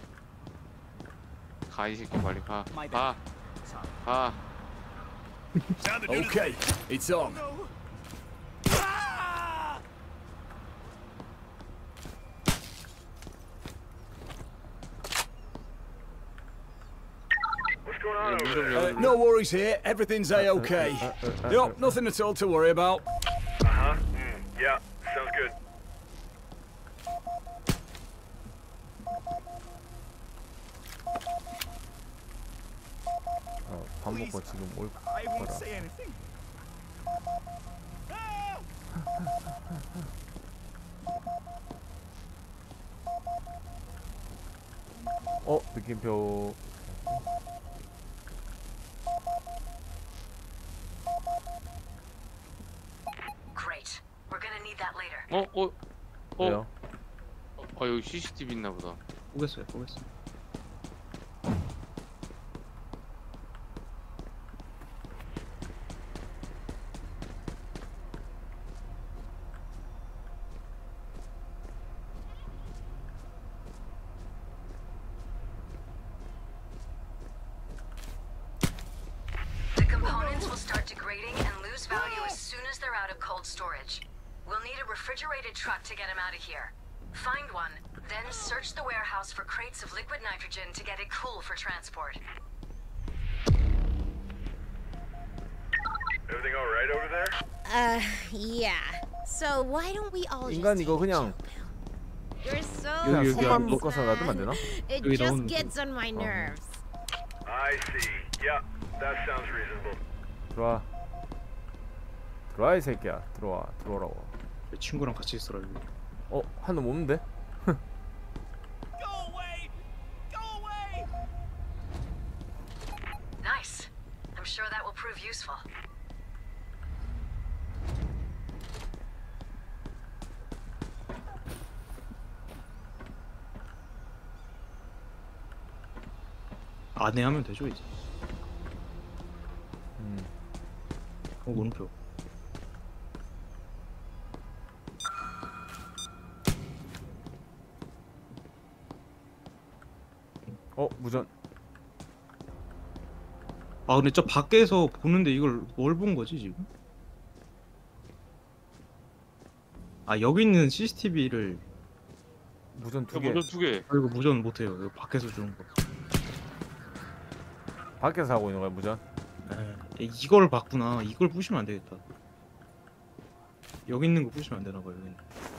가 이 새끼 빨리 가. 가. 가. Okay, it's on. What's going on over 문 there? 좀 Uh, 열어줄래? no worries here. Everything's a-okay. Yup, nothing at all to worry about. Uh-huh. Mm, yeah, sounds good. 어, 밥 먹고 지금 올 거라. 어, 느낌표. Great. We're gonna need that later. 어? 어? 어? 왜요? 어 여기 씨씨티비 있나 보다. 보겠어요, 보겠어요. degrading and lose value as soon as they're out of cold storage. We'll need a refrigerated truck to get them out of here. Find one, then search the warehouse for crates of liquid nitrogen to get it cool for transport. Everything all right over there? Uh, yeah. So why don't we all just 인간 이거 그냥 You're so 그냥 여기, 여기 손만 안 묶어서 놔두면 안 되나? It 여기 just 나오는 gets on my nerves. I see. Yeah, that sounds reasonable. 들어와. 들어와 이 새끼야. 들어와. 들어오라고. 내 친구랑 같이 있어라 여기. 어? 한 놈 없는데? Nice. I'm sure that will prove useful. 안에 하면 되죠 이제. 음. 어 물음표. 어? 무전. 아 근데 저 밖에서 보는데 이걸 뭘 본 거지 지금? 아 여기 있는 씨씨티비를 무전 두 야, 개. 먼저 두 개. 아 이거 무전 못해요. 이거 밖에서 주는 거. 밖에서 하고 있는 거야 무전? 에, 이걸 봤구나. 이걸 부시면 안 되겠다. 여기 있는 거 부시면 안 되나 봐요. 여기.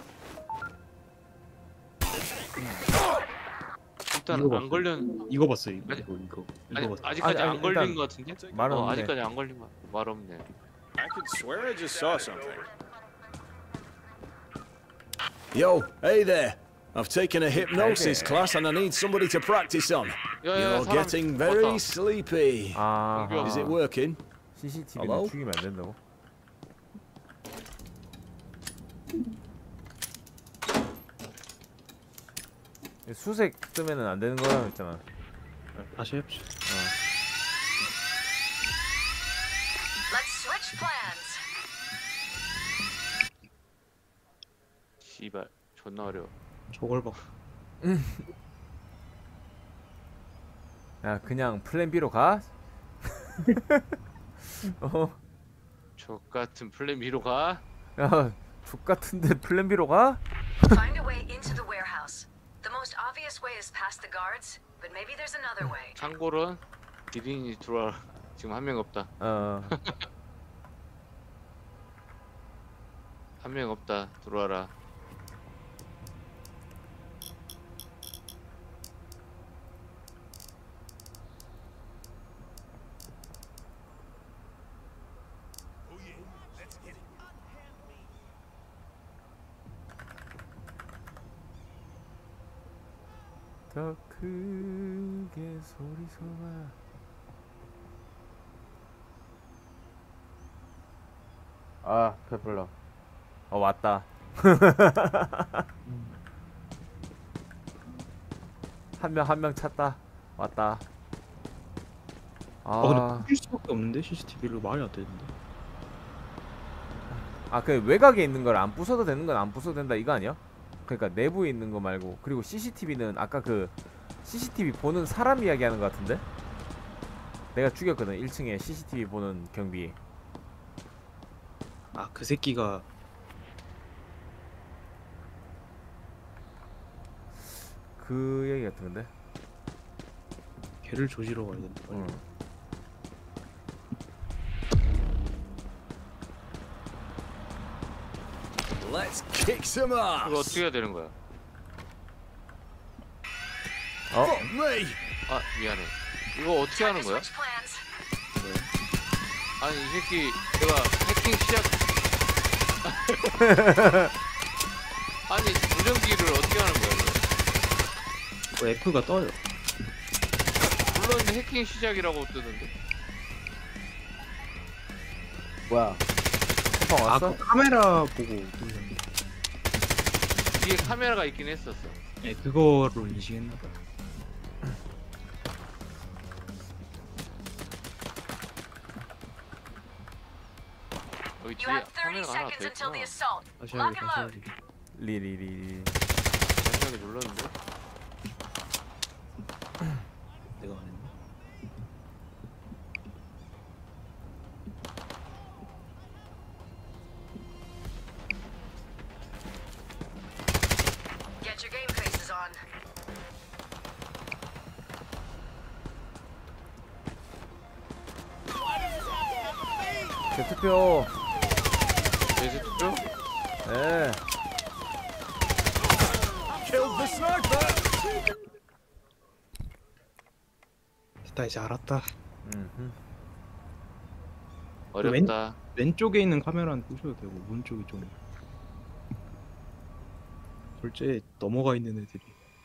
일단 이거 안 봤어요. 걸려. 이거 봤어요. 이거 아니, 이거 이거. 아니, 이거 봤어요. 아직까지 아니, 안 아니, 걸린 일단 것 같은데? 말은 어, 없네. 아직까지 안 걸린 거. 말 없네. I could swear I just saw something. Yo, hey there. I've taken a hypnosis class and I need somebody to practice on. 야, 야, You're 사람 getting very 왔다. sleepy. 아. Is it working? 씨씨티비는 Hello? 죽이면 안 된다고? 수색 뜨면은 안 되는 거라고 했잖아. 다시 해봅시다. Let's switch plans. 씨발 존나 어려워. 저걸 봐. 야 그냥 플랜 B로 가? 어? 저 같은 플랜 B로 가. 야 족같은데 플랜 B로 가? Find a way into the warehouse. The most obvious way is past the guards, but maybe there's another way. 참고로 기린이 들어와. 지금 한 명 없다. 어. 한 명 없다. 들어와라. 더 크게 소리 소마. 아 배불러. 어 왔다. 한 명 한 명 찾다. 왔다. 아, 아 근데 부실 수밖에 없는데 씨씨티비를 말이 안 되는데. 아 그 외곽에 있는 걸 안 부숴도 되는 건 안 부숴도 된다 이거 아니야? 그러니까 내부에 있는 거 말고. 그리고 씨씨티비는 아까 그 씨씨티비 보는 사람 이야기하는 거 같은데? 내가 죽였거든. 일 층에 씨씨티비 보는 경비. 아 그 새끼가 그 얘기 같은데? 걔를 조지러 가야 된다. 응. Let's kick some 이거 ass. 어떻게 해야 되는 거야? 어? Fuck me. 아 미안해. 이거 어떻게 하는 거야? Switch plans. 아니 이 새끼 내가 해킹 시작. 아니 무전기를 어떻게 하는 거야? 이거? 그 F가 떠요. 물론 해킹 시작이라고 뜨던데. 뭐야? 쿠팡 왔어? 아그 카메라 보고 누르는데. 뒤에 카메라가 있긴 했었어. 네 그거로 인식했나 봐. 여기 You 뒤에 have thirty 카메라가 하나 seconds 더 until the 있구나. assault. 다시 Lock 해야지 and 다시 load. 해야지. 리리리. 마지막에 눌렀는데. 내가 안 했나? 제 투표. 제 투표? 예. Killed the sniper! 됐다 이제 알았다. 음흠. 어렵다. 왼쪽에 있는 카메라는 부셔도 되고 오른쪽이 좀 둘째 넘어가 있는 애들이.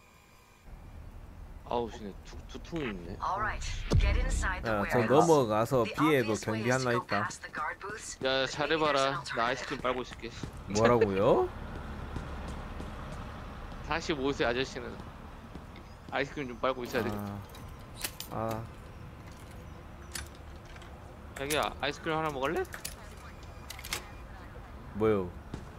아우 씨네 두툼 있네. Alright, get inside the 야, 저 warehouse. 넘어가서 The B에도 obvious way 경비 is to 하나 go 있다. past the guard booths, 야 but maybe there's 잘해봐라. an 나 alternative. 아이스크림 빨고 있을게. 뭐라고요? 사십오 세 아저씨는 아이스크림 좀 빨고 있어야 되겠다. 아, 아, 자기야 아이스크림 하나 먹을래? 뭐요?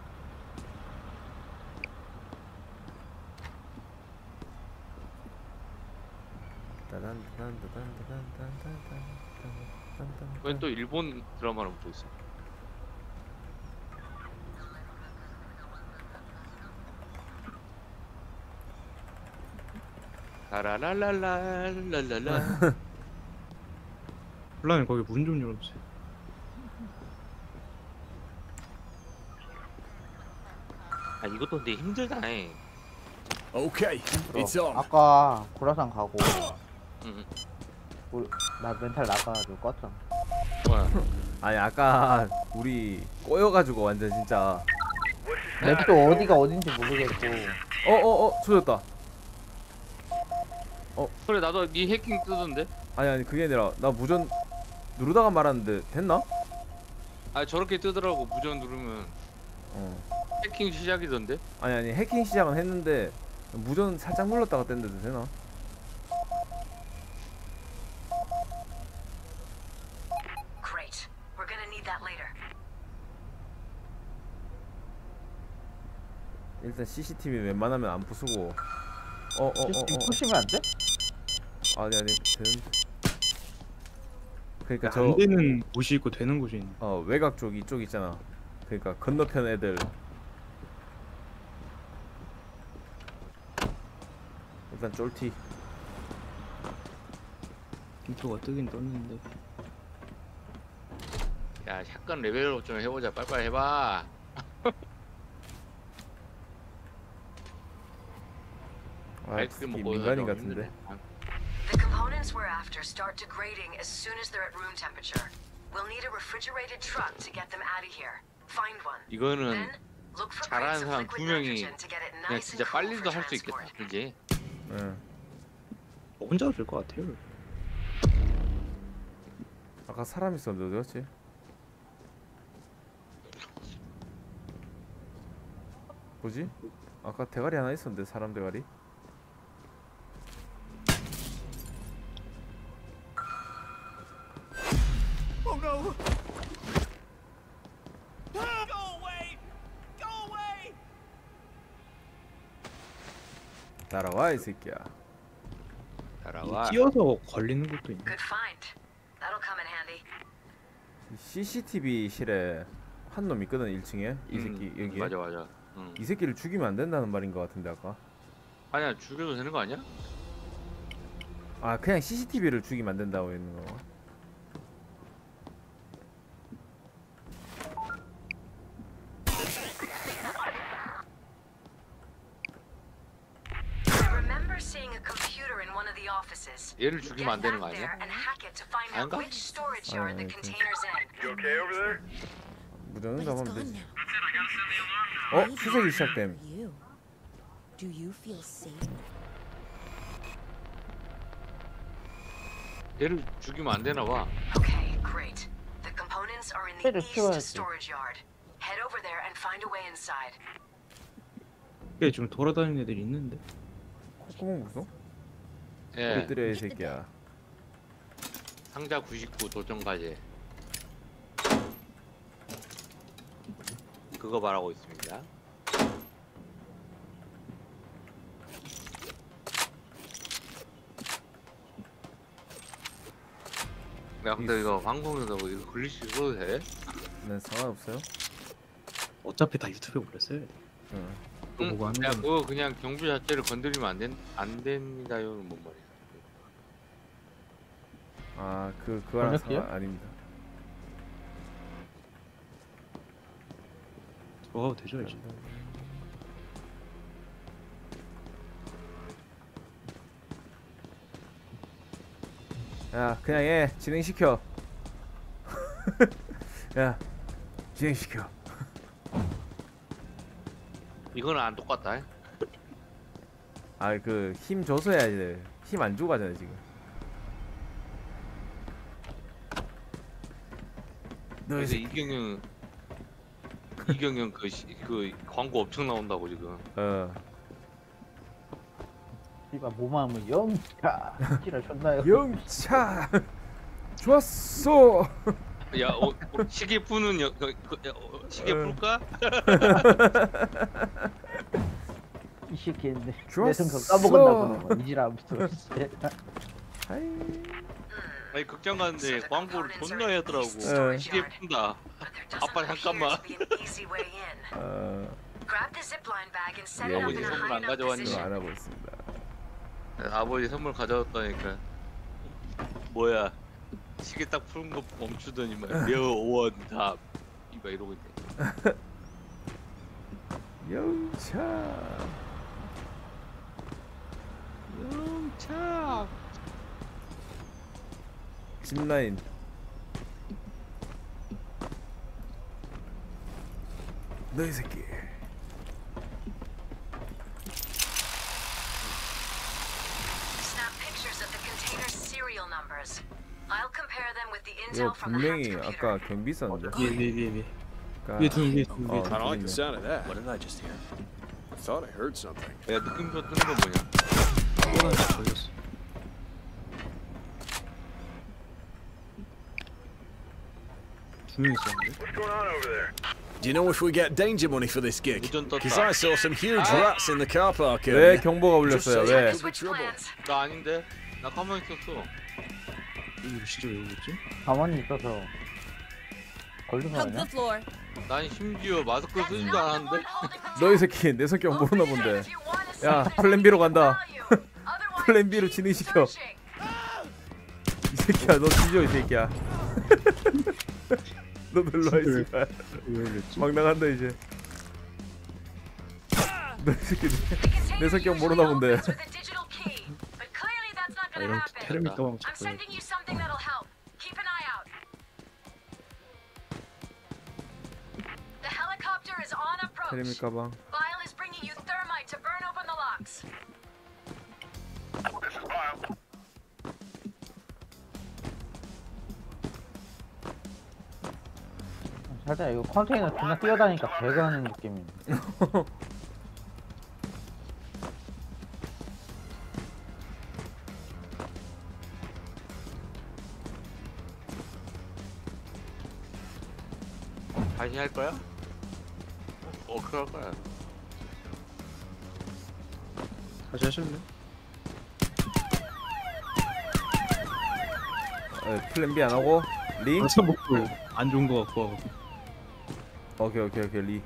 웬 또 일본 드라마를 보고 있어? 라라라라라라라. 플라님 거기 문 좀 열어주세요. 아 이것도 근데 힘들다. 해. Okay, it's on. 아까 고라상 가고 응. 우리, 나 멘탈 나가가지고 껐잖아. 뭐야? 아니 아까 우리 꼬여가지고 완전 진짜. 맵도 어디가 어딘지 모르겠고. 어어어 조졌다. 그래 나도 네 해킹 뜨던데? 아니 아니 그게 아니라 나 무전 누르다가 말았는데 됐나? 아 저렇게 뜨더라고 무전 누르면 어. 해킹 시작이던데? 아니 아니 해킹 시작은 했는데 무전 살짝 눌렀다가 뗐는데도 되나? Great. We're gonna need that later. 일단 씨씨티비 웬만하면 안 부수고. 어어어어 어, 어, 어. 푸시면 안 돼? 아니 아니 되는데. 그러니까 안 저 되는 곳이 있고 되는 곳이 있네. 어 외곽 쪽 이쪽 있잖아. 그러니까 건너편 애들. 일단 쫄티. 인트로가 뜨긴 떴는데. 야 샷건 레벨업 좀 해보자. 빨리빨리 해봐. 아 아이스크림 특히 먹고 민간인 가자. 같은데. The components we're after start degrading as soon as they're at room temperature. We'll need a refrigerated truck to get them out of here. Find one. 이거는 Then look for 잘하는 crates of 사람 liquid 두 명이 nitrogen to get it 그냥 nice 진짜 and cool 빨리도 for 할 수 있겠다. transport. 그지? 응. 혼자 될 것 같아요. 아까 사람 있었는데 어디였지? 뭐지? 아까 대가리 하나 있었는데 사람 대가리? Oh no! 따라와 이 새끼야. 따라와. 뛰어서 걸리는 것도 있네. Good find. That'll come in handy. 씨씨티비실에 한 놈 있거든 일 층에 이 새끼 음, 여기에. 맞아 맞아. 응. 이 새끼를 죽이면 안 된다는 말인 것 같은데 아까. 아니야 죽여도 되는 거 아니야? 아 그냥 씨씨티비를 죽이면 안 된다고 했는 거. I remember seeing a computer in one of the offices. 얘를 죽이면 안 되는 거 Get 아니야? back there and hack it to find out 아닌가? which storage yard the 아, 오케이. container's in. You okay over there? 무전은 But it's 잡으면 gone 되지. now. 어 수색이 시작됨. You. Do you feel safe? 얘를 죽이면 안 되나 봐. Okay, great. The components are in the Better east kill it. storage yard. Head over there and find a way inside. 꽤 좀 돌아다니는 애들이 있는데. 콧구멍 무서? 예. 엎드려 이 새끼야. 상자 구십구 도전 과제. 그거 말하고 있습니다. 야 근데 이거 방송에서 뭐 이거 글리시 써도 돼? 난 상관없어요. 어차피 다 유튜브에 올렸어요. 응. 그거 보고 하는 야 건 그거 그냥 경비 자체를 건드리면 안, 된, 안 됩니다요. 뭔 말이야. 아그 그거랑 번역기요? 상관 아닙니다. 들어가도 되죠 이제. 야 그냥 해 진행시켜. 야 진행시켜. 이거는 안 똑같다. 아 그 힘 줘서 해야지. 힘 안 주고 가잖아 지금. 그래서 이경영 이경영 그, 시, 그 광고 엄청 나온다고 지금. 어. 씨발 몸하면 영차 지랄 존나요. 영차. 좋았어. 야, 어, 어, 시계 푸는 여, 그, 그, 야, 어, 시계 어. 풀까? 이 새끼인데 좋았어. 내 성격 까먹었나보네. 이지랄부터. 아니 극장 갔는데 광고를 존나 하더라고. 어. 시계 푼다. 아빠 잠깐만. 어. Grab the zipline bag and set 예, it up 예. in a 선물 high 안 enough 가져왔니? position. 알아보고 있습니다. 아버지 선물 가져왔다니까. 뭐야? 시계 딱 푸는 거 멈추더니만 려원답 이봐 이러고 있네. 영차. 영차. 짚라인. 너 이 새끼. Snap pictures of the container's serial numbers. I'll compare them with the 이거 intel from the hacked 분명히 computer. 아까 경비 썼는데. 위에 위에 위에 위에. 아까 위에 두 명, 위에 두 명, 위에 어, 두 I 명. don't like the sound of that. What did I just hear? I thought I heard something. 야 느낌표 뜨는 거 뭐냐? 하나 걸렸어. 두 명 있었는데. What's going on over there? Do you know if we get danger money for this gig? 우전 떴다. Because I saw some huge Ah. rats in the car park 왜 earlier. 경보가 울렸어요? 왜? Switch plans. 나 아닌데? 나 가만히 있었어. 이거 진짜 왜 오겠지? 가만히 있어서 걸린 거 Hug 아니야? the floor. 난 심지어 마스크 쓰지도 않았는데. 너 이 새끼 내 성격 모르나 본데. 야 플랜 B로 간다. 플랜 B로 진행시켜. 이 새끼야 너 뒤져 이 새끼야. 너 놀러 와 이 새끼야. 왜 오겠지? 막 나간다 이제. 너 이 새끼 내, 내 성격 모르나 본데. 아, 이런 테르미 가방 I'm 자꾸. sending you something that'll help. Keep an eye out. The helicopter is on 테레미 approach. 가방. Bile is bringing you thermite to burn open the locks. This is Bile. 살짝 이거 컨테이너 존나 뛰어다니까 배가하는 느낌이네. 다시 할 거야? 어, 그럴 거야. 다시 하실래? 어, 플랜 B 안 하고 리? 벌써 먹고 안 좋은 거 같고. 오케이 오케이 오케이 리.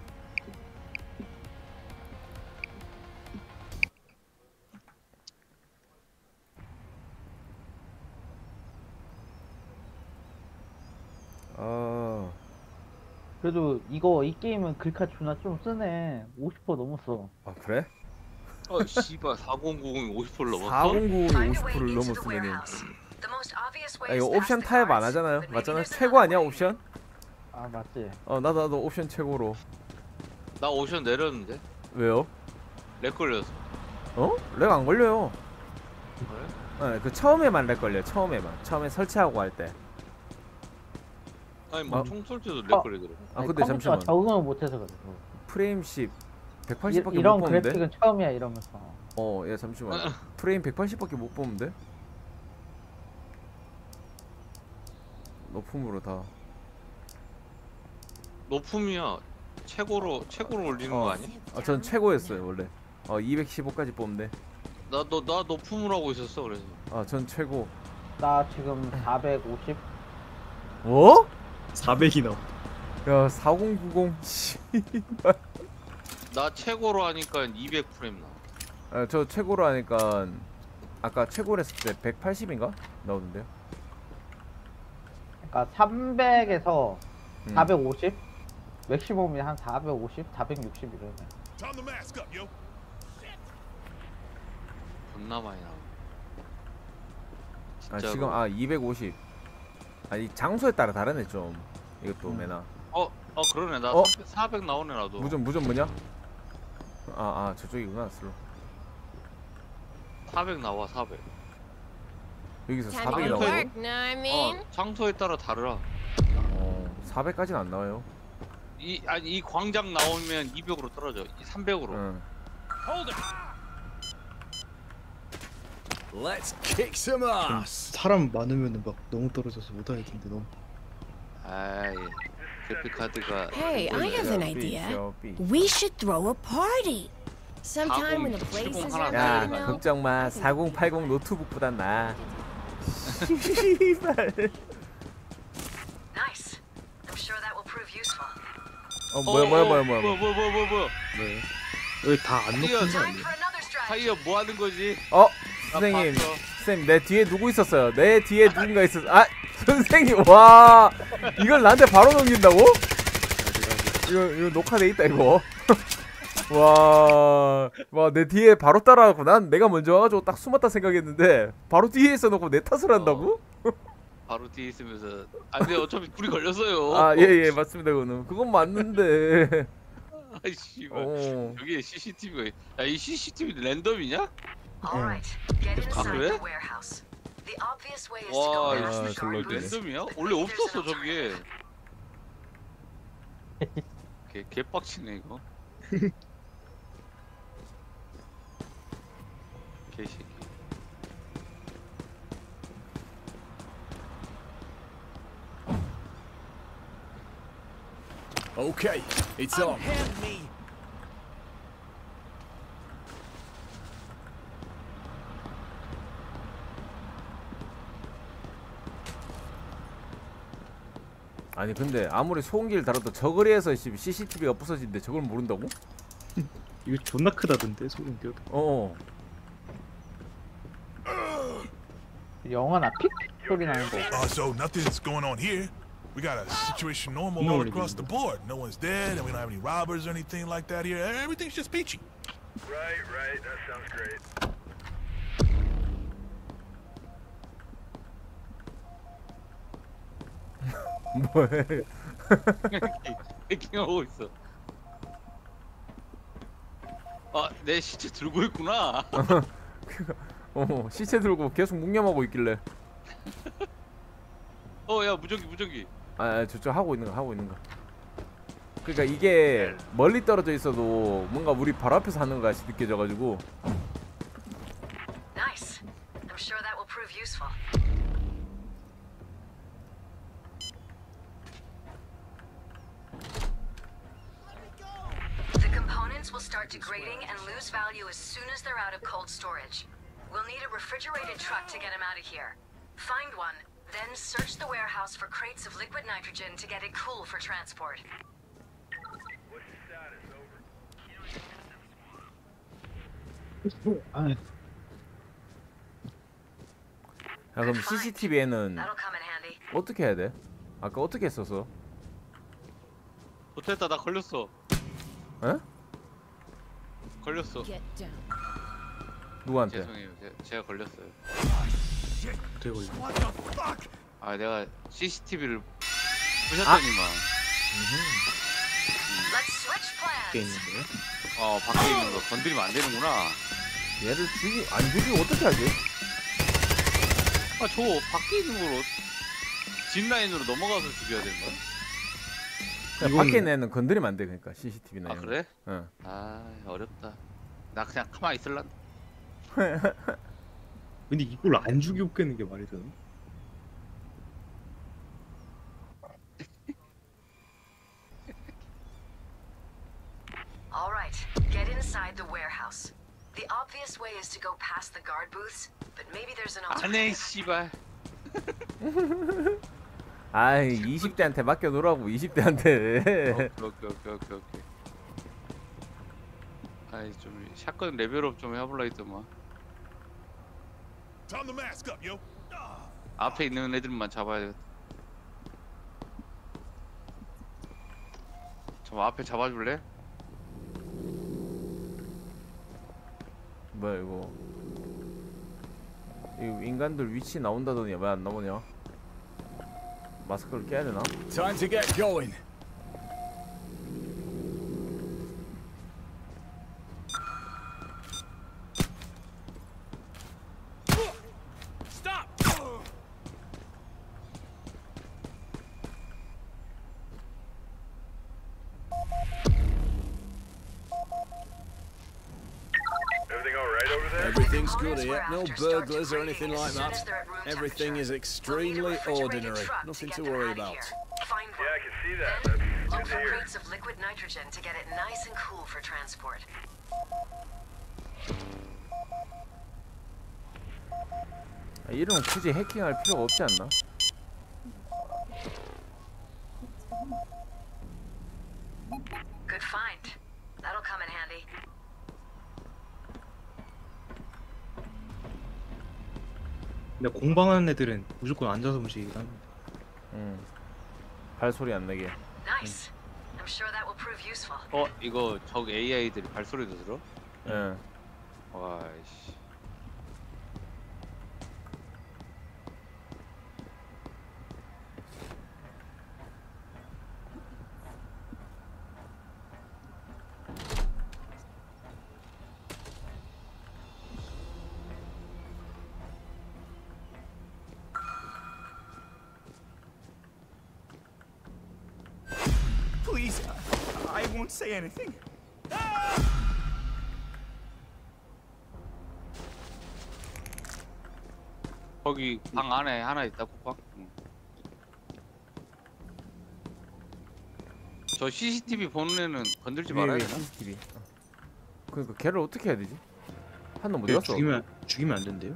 아 그래도 이거 이 게임은 글카 존나 좀 쓰네. 오십 퍼센트 넘었어. 아 그래? 어, 씨발 사공구공이 오십 퍼센트 넘었어? 사공구공이 Find a 오십 way 퍼센트를 into the 넘었으면은 warehouse. The most obvious way 아, is 이거 past 옵션 the 타협 안 guards, 하잖아요. but maybe 맞잖아요. there's 최고 아니야 another way. 옵션? 아 맞지. 어 나도 나도 옵션 최고로. 나 옵션 내렸는데? 왜요? 렉 걸렸어. 어? 렉 안 걸려요. 그래? 네, 그 처음에만 렉 걸려. 처음에만. 처음에 설치하고 할 때. 아니 뭐 어? 총 쏠 때도 렉 어. 걸리더라고. 아 아니, 근데 컴퓨터가 잠시만. 적응을 못해서 그래. 프레임 십 이, 백팔십밖에 못 이런 보는데. 그래픽은 처음이야 이러면서. 어, 예 잠시만. 프레임 백팔십밖에 못 보는데. 높음으로 다. 높음이야. 최고로 최고로 올리는 거 아니야? 아, 전 최고였어요 원래. 어, 이백십오까지 뽑는데. 나너 나 높음으로 하고 있었어 그래서. 아, 전 최고. 나 지금 사백오십. 어? 사백이 나와. 야, 사공구공. 씨발. 나 최고로 하니까 이백 프레임 나. 아, 저 최고로 하니까 아까 최고로 했을 때 백팔십인가 나오던데요. 그러니까 삼백에서 음. 사백오십. 맥시멈이 한 사백오십, 사백육십 이러네. Time to mask up, yo. 존나 많이 나와. 아 진짜로. 지금 아 이백오십. 아니 장소에 따라 다르네 좀. 이것도 음. 매나. 어, 어 그러네. 나 어? 사백 나오네 나도. 무전 무전 뭐냐? 아 아 저쪽이구나 슬로. 사백 나와 사백. 여기서 Time 사백이 to 나오고. work, know what I mean? 어, 장소에 따라 다르라. 어 사백까지는 안 나와요. 이 아니 이 광장 나오면 이백으로 떨어져. 이 삼백으로. 응. Hold it. Let's kick some ass. 사람 많으면은 막 너무 떨어져서 못 하겠는데 너무. 아이 그래픽 카드가. Hey, I have an idea. We should throw a party. Sometime when the place is 하나 empty, 야 you know. 걱정 마. 사십 팔십 노트북보단 나. 씨발. Nice. I'm sure that will prove useful. 어 뭐야 뭐야 뭐야 뭐야. 뭐야 뭐야 뭐야 뭐야. 네. 여기 다안 이거 놓는 거 Time 아니에요? for another strategy. 타이어 뭐 하는 거지? 어 나 선생님 봤어. 선생님 내 뒤에 누구 있었어요? 내 뒤에 누군가 있었어. 아 선생님 와 이걸 나한테 바로 넘긴다고? 이거 이거 녹화돼 있다 이거. 와, 와, 내 뒤에 바로 따라가고 난 내가 먼저 와가지고 딱 숨었다 생각했는데 바로 뒤에 있어놓고 내 탓을 한다고? 바로 뒤에 있으면서. 아 근데 어차피 불이 걸렸어요. 아, 예, 예, 맞습니다, 그거는. 그건 맞는데. 아이씨. 어. 여기에 씨씨티비가. 야이 씨씨티비 랜덤이냐? All right. Get inside 그래? the warehouse. The obvious way is to go 와 past 아, the 절로 guard 있네. booths. 랜덤이야? but 원래 maybe there's 없었어 an 저기에. alternative. 개 개빡치네 이거. 개새끼. Okay, it's on. 아니 근데 아무리 소음기를 달아도 저 거리에서 씨씨티비가 부서진데 저걸 모른다고? 이거 존나 크다던데 소름 껴도. 어. 영화나 픽 소리 나는 거. Uh, so nothing's going on here. We got a situation normal No, all it across isn't. the board. No one's dead, and we don't have any robbers or anything like that here. Everything's just peachy. Right, right. That sounds great. 뭐해? 해킹하고 있어. 아, 내 시체 들고 있구나. 어, 시체 들고 계속 묵념하고 있길래. 어, 야 무전기 무전기. 아, 저쪽 하고 있는 거 하고 있는 거. 그러니까 이게 멀리 떨어져 있어도 뭔가 우리 바로 앞에서 하는 것 같이 느껴져가지고. Nice. I'm sure that will prove useful. The components will start degrading and lose value as soon as they're out of cold storage. We'll need a refrigerated truck to get them out of here. Find one, then search the warehouse for crates of liquid nitrogen to get it cool for transport. What's the status? Over. 아, 야, 그럼 씨씨티비에는 That'll come in handy. 어떻게 해야 돼? 아까 어떻게 했었어? 못했다 나 걸렸어. 에? 걸렸어. Get down. 누구한테? 죄송해요. 제, 제가 걸렸어요. 어떻게 걸려? 아 내가 씨씨티비를 부셨더니만. Let's switch 밖에 plans. 있는 거야? 어 밖에 있는 거 건드리면 안 되는구나. 얘를 죽이 안 죽이고 어떻게 하지? 아 저 밖에 있는 걸 어... 진 라인으로 넘어가서 죽여야 되는 거야? 그냥 이건- 밖에 있는 애는 건드리면 안 돼, 그러니까 씨씨티비나. 아 그래? 응. 아 어렵다. 나 그냥 가만히 있을란. 근데 이걸 안 죽이고 깨는 게 말이 되나? All right, get inside the warehouse. The obvious way is to go past the guard booths, but maybe there's an 안해 alternative. 씨발. 아이 이십 대한테 맡겨 놓으라고 이십 대한테. 오케이 오케이 오케이 오케이 오케이. 아이 좀 샷건 레벨업 좀 해볼라 했더만. Time to mask up, yo. 앞에 있는 애들만 잡아야 돼. 저 앞에 잡아줄래? 뭐야 이거? 이 인간들 위치 나온다더니 왜 안 나오냐? 마스크를 껴야 되나? Time to get going. Everything all right over there? Everything's good here. No burglars or anything like that. Everything is extremely ordinary. Nothing to worry about. Find one. Yeah, I can see that. Then That's look good to for hear. crates of liquid nitrogen to get it nice and cool for transport. 아, 이런 굳이 해킹할 필요가 없지 않나? Good find. That'll come in handy. 근데 공방하는 애들은 무조건 앉아서 움직이긴 합니다. 응. 발소리 안 나게. Nice. I'm sure that will prove useful. 어 이거 적 에이아이들이 발소리도 들어? 응. 와이씨. Please, I won't say anything. 거기 방 안에 하나 있다 국방. 응. 저 씨씨티비 보는 애는 건들지 위에, 말아야 위에 되나? 씨씨티비. 어. 그러니까 걔를 어떻게 해야 되지? 한 놈 어디 걔 갔어? 죽이면 죽이면 안 된대요?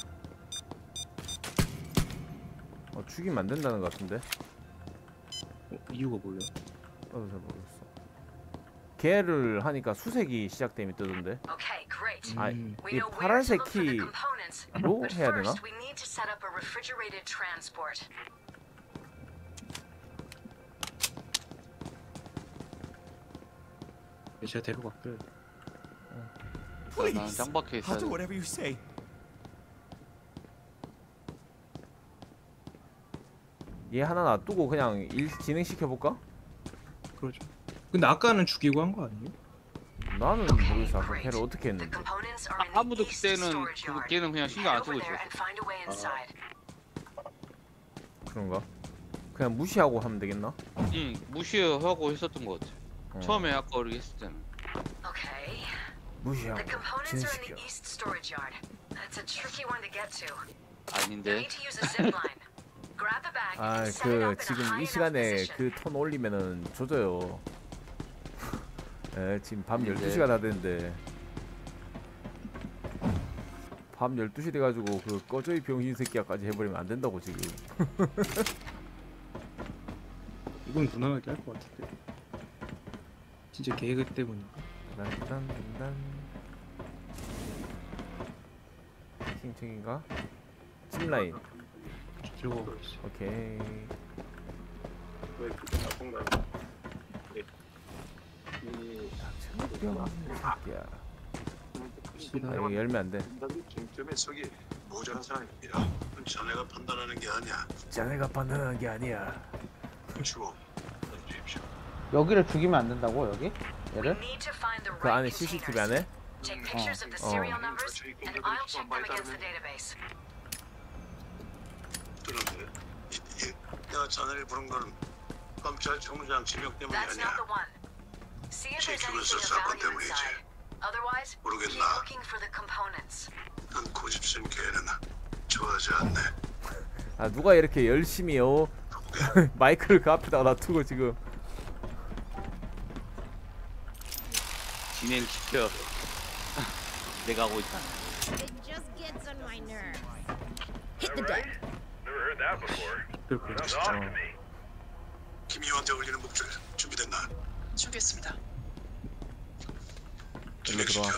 어, 죽이면 안 된다는 것 같은데. 어, 이유가 뭐예요? 나도 잘 모르겠어. 걔를 하니까 수색이 시작됨이 뜨던데. Okay, great. 아, 음. We 이 know where to 파란색 look for the 키로 components. But 해야 되나? first, we need to set up a refrigerated transport. 네, 제가 데려갈게요. 나는 Please, 짱 박혀 I'll 있어야 do 돼. whatever you say. 얘 하나 놔두고 그냥 일 진행시켜 볼까? 그러죠. 근데 아까는 죽이고 한 거 아니에요? 나는 모르겠어. 아까 걔를 어떻게 The 했는지. components are in 아, 아무도 the east 그때는 storage 그 yard. 걔는 그냥 신경 안 Head 쓰고 over there 있었어. and find a way inside. 그런가? 그냥 무시하고 하면 되겠나? 응 무시하고 했었던 것 같아. 어. 처음에 아까 우리 했을 때는. Okay. 무시하고 The components are in 진행시켜. the east storage yard. That's a tricky one to get to. You 아닌데. need to use a zip line. Grab a bag 아, and set it 그 up in a 지금 high 이 enough 시간에 position. 그 톤 올리면은 조져요. 에, 지금 밤 네. 열두 시가 다 됐는데. 밤 열두 시 돼 가지고 그 꺼져 이 병신 새끼야까지 해 버리면 안 된다고 지금. 이건 무난하게 할 것 같은데. 진짜 계획 때문에. 딴딴딴. 킹층인가? 찜라인. 들어가고 있어. 오케이. 병신 새끼야. 아, 이거 열면 안 돼. 중점에 서기 모자란 사람입니다. 자네가 판단하는 게 아니야. 자네가 판단하는 게 아니야. 주워 주십시오. 여기를 죽이면 안 된다고 여기? 얘를? Need to find the 그 right 안에 씨씨티비 containers. 안에? Take pictures of the 어. serial numbers, and I'll check them against the database. 그런데 이, 이, 내가 자네를 부른 건 검찰 총장 지명 때문이 That's 아니야. not the one. See if there's 제출서 anything of 사건 value 때문이지. inside. Otherwise, keep 모르겠나? looking for the components. 난 고집센 개는 좋아하지 않네. 아 누가 이렇게 열심히요? 마이크를 그 앞에다가 놔두고 지금. 진행시켜. 내가 하고 있다. It just gets on my nerves. Is that right? Never heard that before. Sounds off to me. 김희원한테 올리는 목줄 준비됐나? 준비했습니다. 일로 들어와.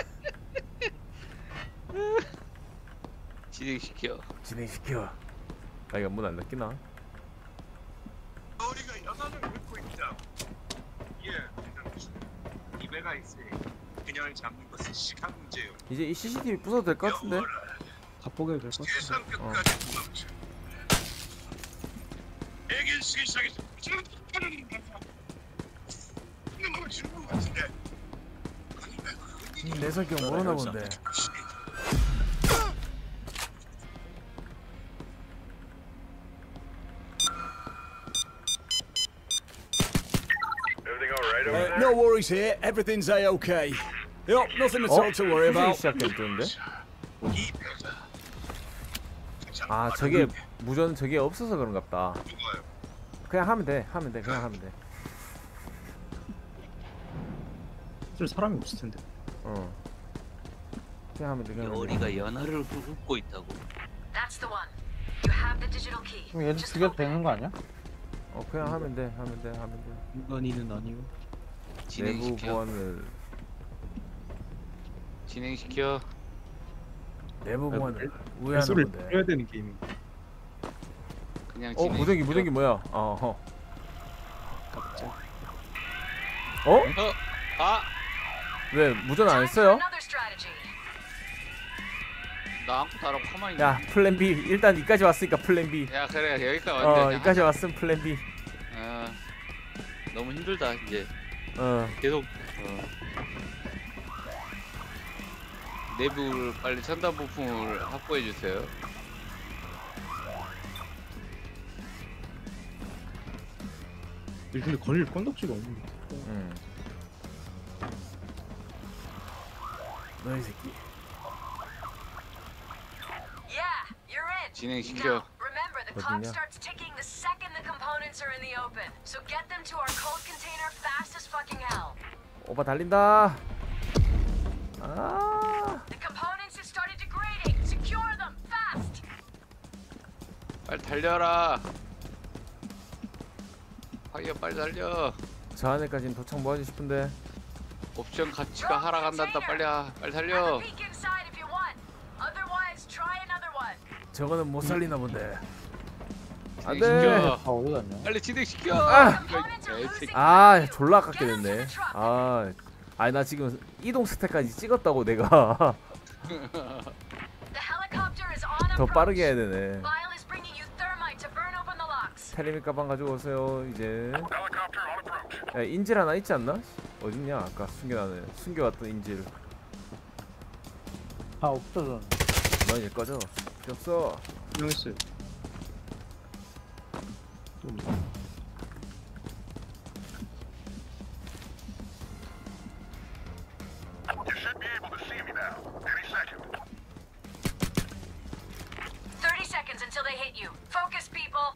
진행시켜. 진행시켜. 아 이거 문 안 닫히나? 우리가 연안을 긁고 있다. 예, 대장님. 기회가 있으니 그녀를 잡는 것은 시간 문제요. 이제 이 씨씨티비 부숴도 될 것 같은데? 다 뽀개도 될 것 같은데. 세상 끝까지 도망쳐. 애기 세상에서 지금 하는 거야. 너무 죽은 것 같은데. 음, 내 성격 모르나 본데. Uh, no worries here. Everything's a-okay. Yup, nothing at all to worry about. 시작했던데? 아 저게 무전 저게 없어서 그런갑다. 그냥 하면 돼. 하면 돼. 그냥 하면 돼. 좀 사람이 없을 텐데. 어. 그냥 하면 돼. 그냥 하면 돼. 여리가 연하를 훑고 있다고. That's the one. You have the digital key. 그럼 얘도 죽여도 되는 거 아니야? 어 그냥 하면 돼. 하면 돼. 하면 돼. 인간이는 아니고. 내부 진행시켜. 보안을 진행시켜. 내부 보안을 소리를 우회하는 건데. 해야 되는 게임이. 그냥 어 진행시켜. 무전기 무전기 뭐야? 어허. 깜짝. 어? 어? 아! 왜 무전 안 했어요? Another strategy. 나 아무것도 안 하고 가만히 있네. 야 플랜 B 일단 이까지 왔으니까 플랜 B. 야 그래 여기까지 왔는데 어 그냥 이까지 왔음 플랜 B. 아, 너무 힘들다 이제. 어. 계속 어. 내부를 빨리 첨단 부품을 확보해 주세요. 근데 걸릴 건덕지가 없는데. 응. 너희 새끼. Yeah, you're in. 진행시켜. Now, remember, the clock 어딨냐? starts ticking the second the components are in the open. So get them to our cold container fast as fucking hell. 오빠 달린다. 아. The components have started degrading. Secure them fast. 빨리 달려라. 파이어 빨리 달려. 저 안에까지는 도착 뭐 하지 싶은데. 옵션 가치가 하락한단다. 빨리 하. 빨리 달려. Peek inside if you want. Otherwise, try another one. 저거는 못 살리나 본데. 안돼. 진행시켜. 아 어디 갔냐? 빨리 진행시켜. 아! 야, 이 새끼. 아 졸라 아깝게 됐네. 아. 아니 나 지금 이동 스택까지 찍었다고 내가. The helicopter is on 더 approach. 빠르게 해야 되네. Lyle is bringing you thermite to burn open the locks. 테레미 가방 가지고 오세요 이제. 야 인질 하나 있지 않나? 어딨냐 아까 숨겨놨네. 숨겨왔던 인질. 아 없어졌네. 너 이제 꺼져. 필요 없어. 명했어요. You should be able to see me now. Any second. thirty seconds until they hit you. Focus, people.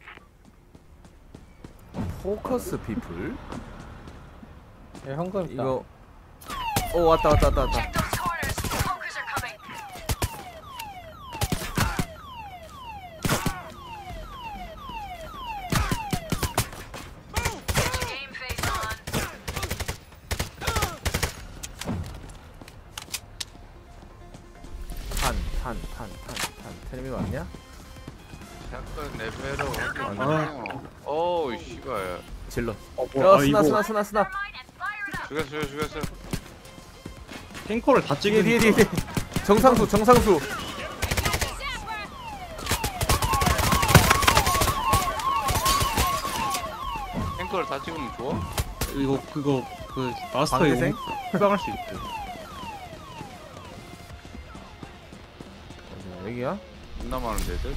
포커스 피플. 야 현금 있다. 이거. 오 왔다 왔다 왔다 왔다. Check those corners. Pokers are coming. Get your game face on. 탄, 탄, 탄, 탄, 탄. 테레미 왔냐? 잠깐 레벨업 아. 확인해요. 어우 씨발. 질러. 어, 야 뭐, 아, 스나 이거 스나 스나 스나. 죽였어 죽였어 죽였어. 탱커를 다 뒤에 찍으니까. 뒤에 뒤에. 정상수 정상수. 탱커를 다 찍으면 좋아? 이거 그거 그 마스터에 방대생? 후방할 수 있대. 어디야, 여기야? 존나 많은데 애들?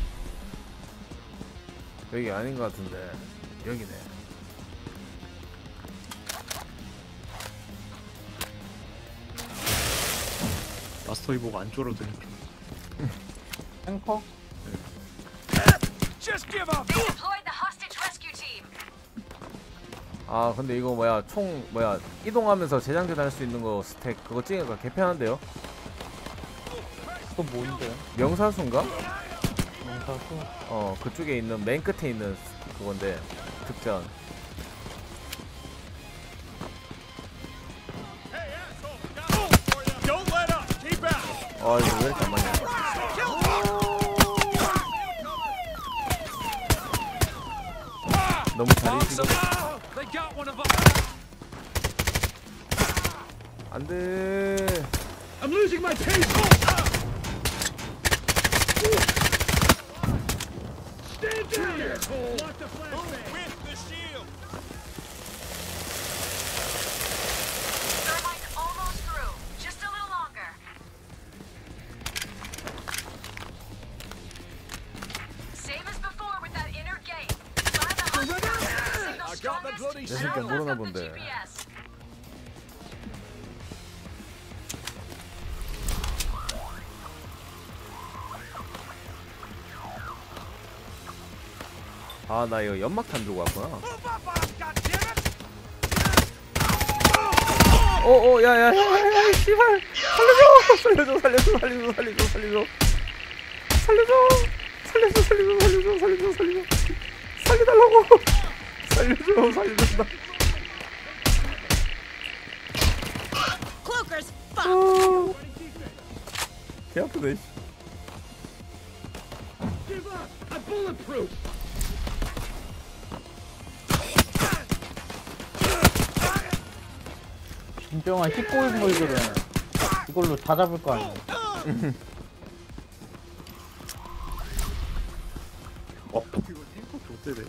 여기 아닌 것 같은데. 여기네. 마스터 이보고 안 쫄아드니까. 탱커? Just give up. They deployed the hostage rescue team. 아 근데 이거 뭐야 총 뭐야 이동하면서 재장전 할 수 있는 거 스택 그거 찍으니까 개편한데요? 또 뭔데? 명사수인가? 명사수? 어 그쪽에 있는 맨 끝에 있는 그건데 특전. Don't let up. Keep out. 아 이거 왜 이렇게 안 맞냐? 너무 잘해주시고. 안돼. I'm losing my pace. Stand down, asshole. Lock the flashbang. With the shield. Thermite almost through. Just a little longer. Same as before with that inner gate. Find the hot I got the bloody 내 새끼 모르나 본데. G P S. 아, 나 이거 연막탄 들고 왔구나. 오, 오, 야, 야, 야, 야, 씨발, 살려줘, 살려줘, 살려줘, 살려줘, 살려줘, 살려줘, 살려줘, 살려줘, 살려줘, 살려줘, 살려줘, 살려줘, 살려달라고, 살려줘, 살려준다. Cloakers, fuck! 개 아프네. Give up. I'm bulletproof. 진정한 십구 인물들은 이걸로 다 잡을 거 아니야. 와 이거 탱커 좋대네.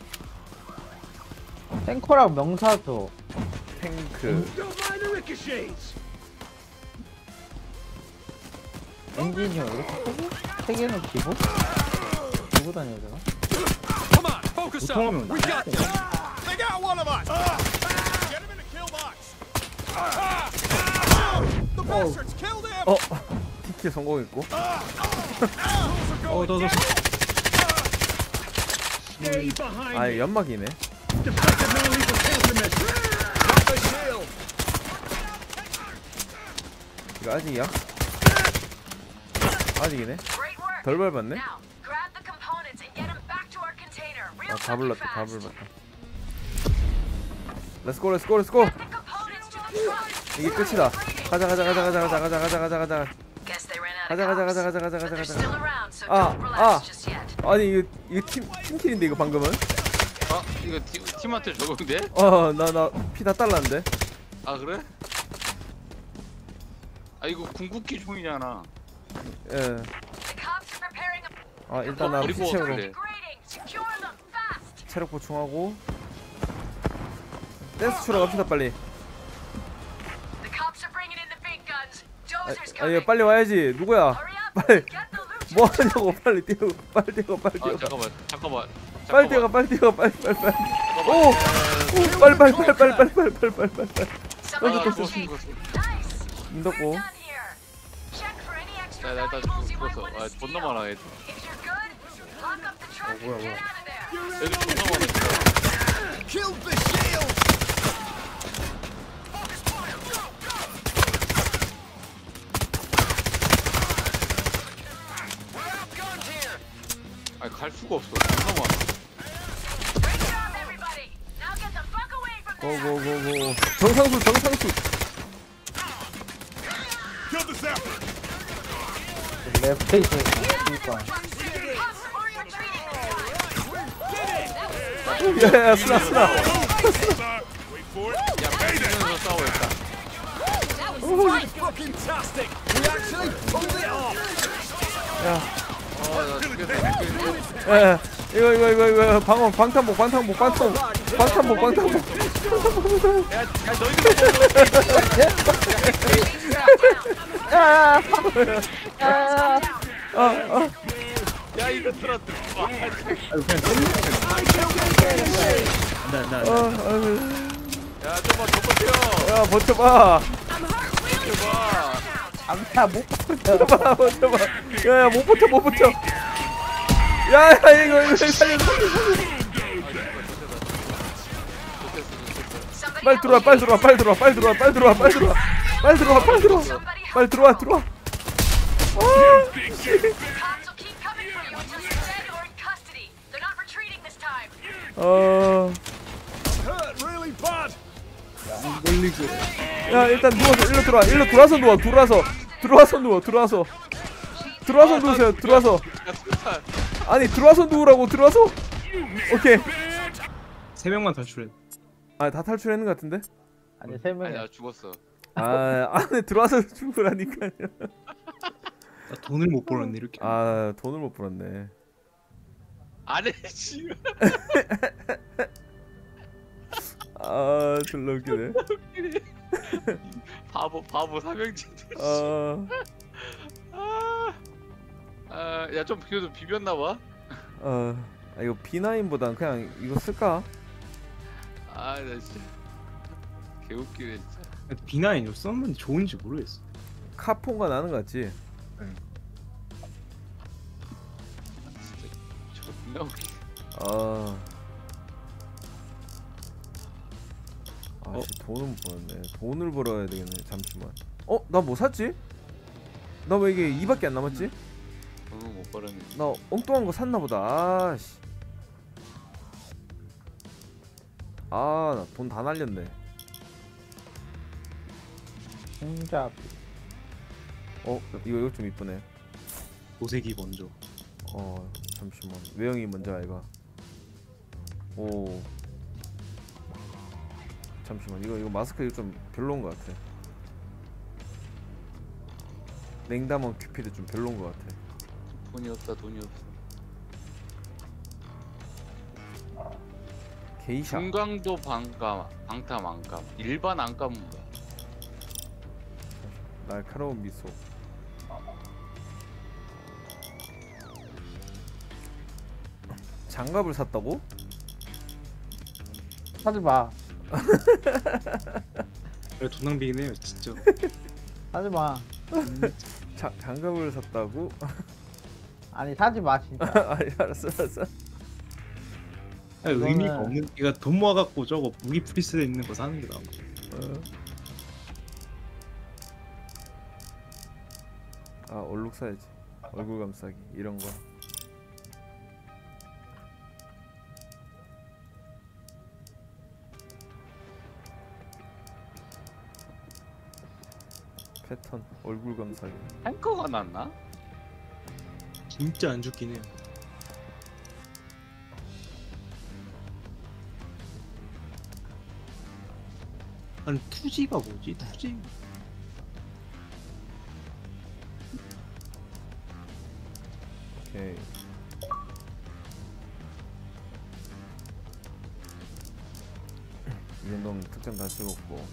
탱커랑 명사도 탱크. Don't mind the ricochets. 엔지니어 이렇게 쓰고 세 개는 기부? 기부 다녀야 되나? Come on, focus up. 보통하면 We got this. They got one of us. Get him in the kill box. The bastards killed him. 어, 티켓 성공했고. 어, 더 더. Stay behind 아, me. 연막이네. Deflected non-lethal countermeasure. Drop the shield. 이거 아직이야? 아직이네. Great work. 덜 밟았네. Now, grab the components and get them back to our container. Real 아, 다 fucking 불렀다, 다 fast. 불렀다. 렛츠고, 렛츠고, 렛츠고. Get the components to the truck. 이게 끝이다. 가자, 가자, 가자, 가자, 가자, 가자, 가자, 가자, 가자. Guess they ran out 가자, of 가자, cops. 가자, 가자, 가자, But 가자, they're 가자. still around, so 아, don't relax 아. just yet. 아니 이거 이거 팀 팀킬인데 이거 방금은? 아 이거 티, 팀한테 적은데? 어, 나 나 피 다 달랐는데. 아 그래? 아 이거 궁극기 중이잖아. 예. The cops are preparing a 아, 일단 나 버리고 체력 어떡해. grading. Secure them fast. 체력 보충하고. 댄스 추러 갑시다 빨리. The cops are bringing in the big guns. Dozer's 아, 아, coming. 이거 빨리 와야지. 누구야? 빨리. 뭐 하냐고 빨리 뛰어, 빨리 뛰어, 빨리 아 뛰어. 잠깐만 잠깐만. 빨리 뛰어, 빨리 뛰어, 빨리 빨리 빨리. 오, 오, 빨리 빨리 빨리 빨리 빨리 빨리 빨리 빨리 빨리 빨리. Somebody 던져, 던져. escaped. Nice. 문 닫고. Done here. Check for any extra 야, 나 일단 valuables you might 죽었어. want 아 to 존나 steal. 많아 애들. If you're good, lock up the truck 뭐야, and 뭐야. get out of there. 애들 존나 많아. Killed the shield. 아니 갈 수가 없어. 존나 많아. Great job, everybody. Now get the fuck away from there. 고고고고. 정상수, 정상수. Kill the sapper. 레프트 있어. 그러니까. Cops or you're treating this guy. 야야, 쓰나 쓰나. Wait for it. 야 빨리면서 싸워 일단. Fucking tastic. We actually pulled it off. 야. 어나 죽겠다. 야, 야, 이거 이거 이거 이거 방어 방탄복 방탄복 방탄복 방탄복 방탄복. 야 너희들 야야야. 야야야. 아, 아. 야 이거 들었다. 나나 어, 어, 야 좀만 더 버텨. 야 버텨봐. 버텨봐. 암사 못 버텨봐, 버텨봐. 야야 못 버텨, 못 버텨. 야야 이거 이거 살려. 빨리 들어와, 빨리 들어와, 빨리 들어와, 빨리 들어와, 빨리 들어와, 빨리 들어와, 빨리 들어와, 빨리 들어와, 빨리 들어와, 들어와. 아, Cops will keep coming for you until you're dead or in custody. They're not retreating this time. 어, Hurt really bad. 야 일단 누워서 일로 들어와, 일로 들어와서 누워, 들어와서, 들어와서 누워, 들어와서, 들어와서 누우세요, 들어와서. 야 수류탄. 아니 들어와서 누우라고, 들어와서. 오케이. 세 명만 탈출해. 아 다 탈출했는 것 같은데? 아니 세 명이. 아니 나 죽었어. 아 안에 들어와서 죽으라니까요. 나 돈을 못 벌었네 이렇게. 아 돈을 못 벌었네. 안해 씨. 아 졸라 웃기네. 바보 바보 삼형제. 어. 아, 아, 야 좀 그래도 비볐나 봐. 어, 아, 이거 비 나인보단 그냥 이거 쓸까? 아, 나 진짜 개웃기네 진짜. 비 나인 이거 썼는데 좋은지 모르겠어. 카폰가 나는 거 같지? 진짜 존나 웃기. 아, 아, 씨, 돈을 못 벌었네. 돈을 벌어야 되겠네. 잠시만. 어, 나 뭐 샀지? 나 왜 이게 이밖에 안 남았지? 돈을 못 벌었네. 나 엉뚱한 거 샀나 보다. 아, 씨. 아, 나 돈 다 날렸네. 혼잡. 어, 이거 이거 좀 이쁘네. 도색이 먼저. 어, 잠시만. 외형이 먼저 아이가. 오. 잠시만. 이거 이거 마스크 이거 좀 별로인 것 같아. 냉담한 큐피드 좀 별로인 것 같아. 돈이 없다 돈이 없어. 게이샤. 중강도 반감, 방탐 안감, 일반 안감은 뭐야? 날카로운 미소. 장갑을 샀다고? 사지 마. 돈 낭비긴 해요 진짜. 사지 마. 자, 장갑을 샀다고? 아니 사지 마 진짜. 아니 알았어 알았어. 아니, 이거는- 의미가 없는. 얘가 돈 모아갖고 저거 무기 프리스에 있는 거 사는 게 나아. 어. 아 얼룩 사야지. 얼굴 감싸기 이런 거. 패턴 얼굴 감싸기. 탱커가 났나? 진짜 안 죽긴 해요. 아니 투지가 뭐지? 투지. 오케이. 이 정도면 특전 다 찍었고.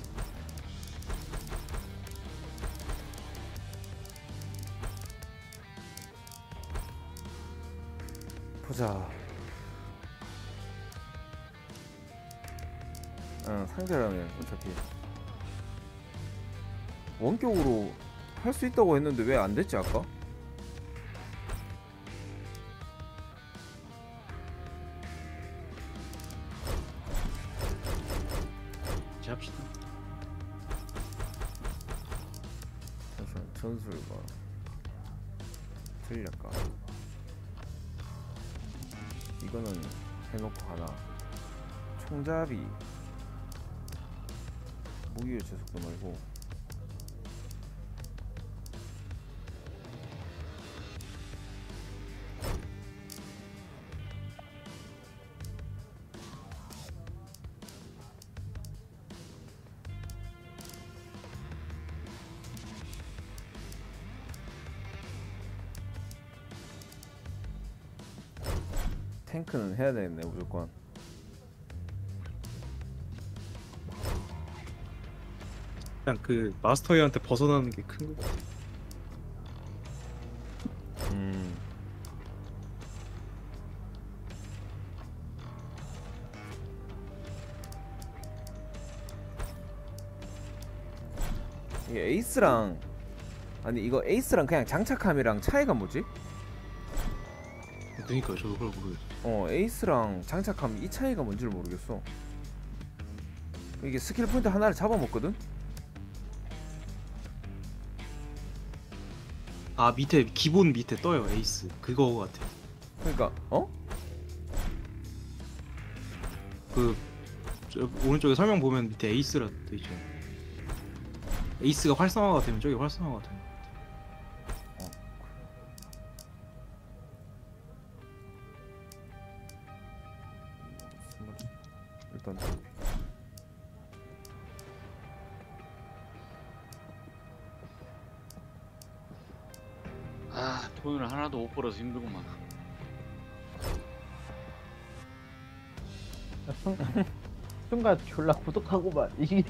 보자. 어, 상대라면 어차피 원격으로 할 수 있다고 했는데 왜 안 됐지 아까? 이제 합시다. 잠시만 전술과 전략가 이거는 해놓고 하나. 총잡이 무기의 제속도 말고 탱크는 해야 되겠네 무조건. 그냥 그 마스터이한테 벗어나는 게 큰 거 같아. 음. 이게 에이스랑 아니 이거 에이스랑 그냥 장착함이랑 차이가 뭐지? 그러니까 저도 그걸 모르겠어. 어 에이스랑 장착함 이 차이가 뭔지를 모르겠어. 이게 스킬 포인트 하나를 잡아먹거든? 아 밑에 기본 밑에 떠요 에이스 그거 같아. 그러니까 어? 그 저, 오른쪽에 설명 보면 밑에 에이스라 돼 있죠. 에이스가 활성화가 되면 저기 활성화가 돼. 돈을 하나도 못 벌어서 힘들구만. 순간 졸라 고독하고만 이게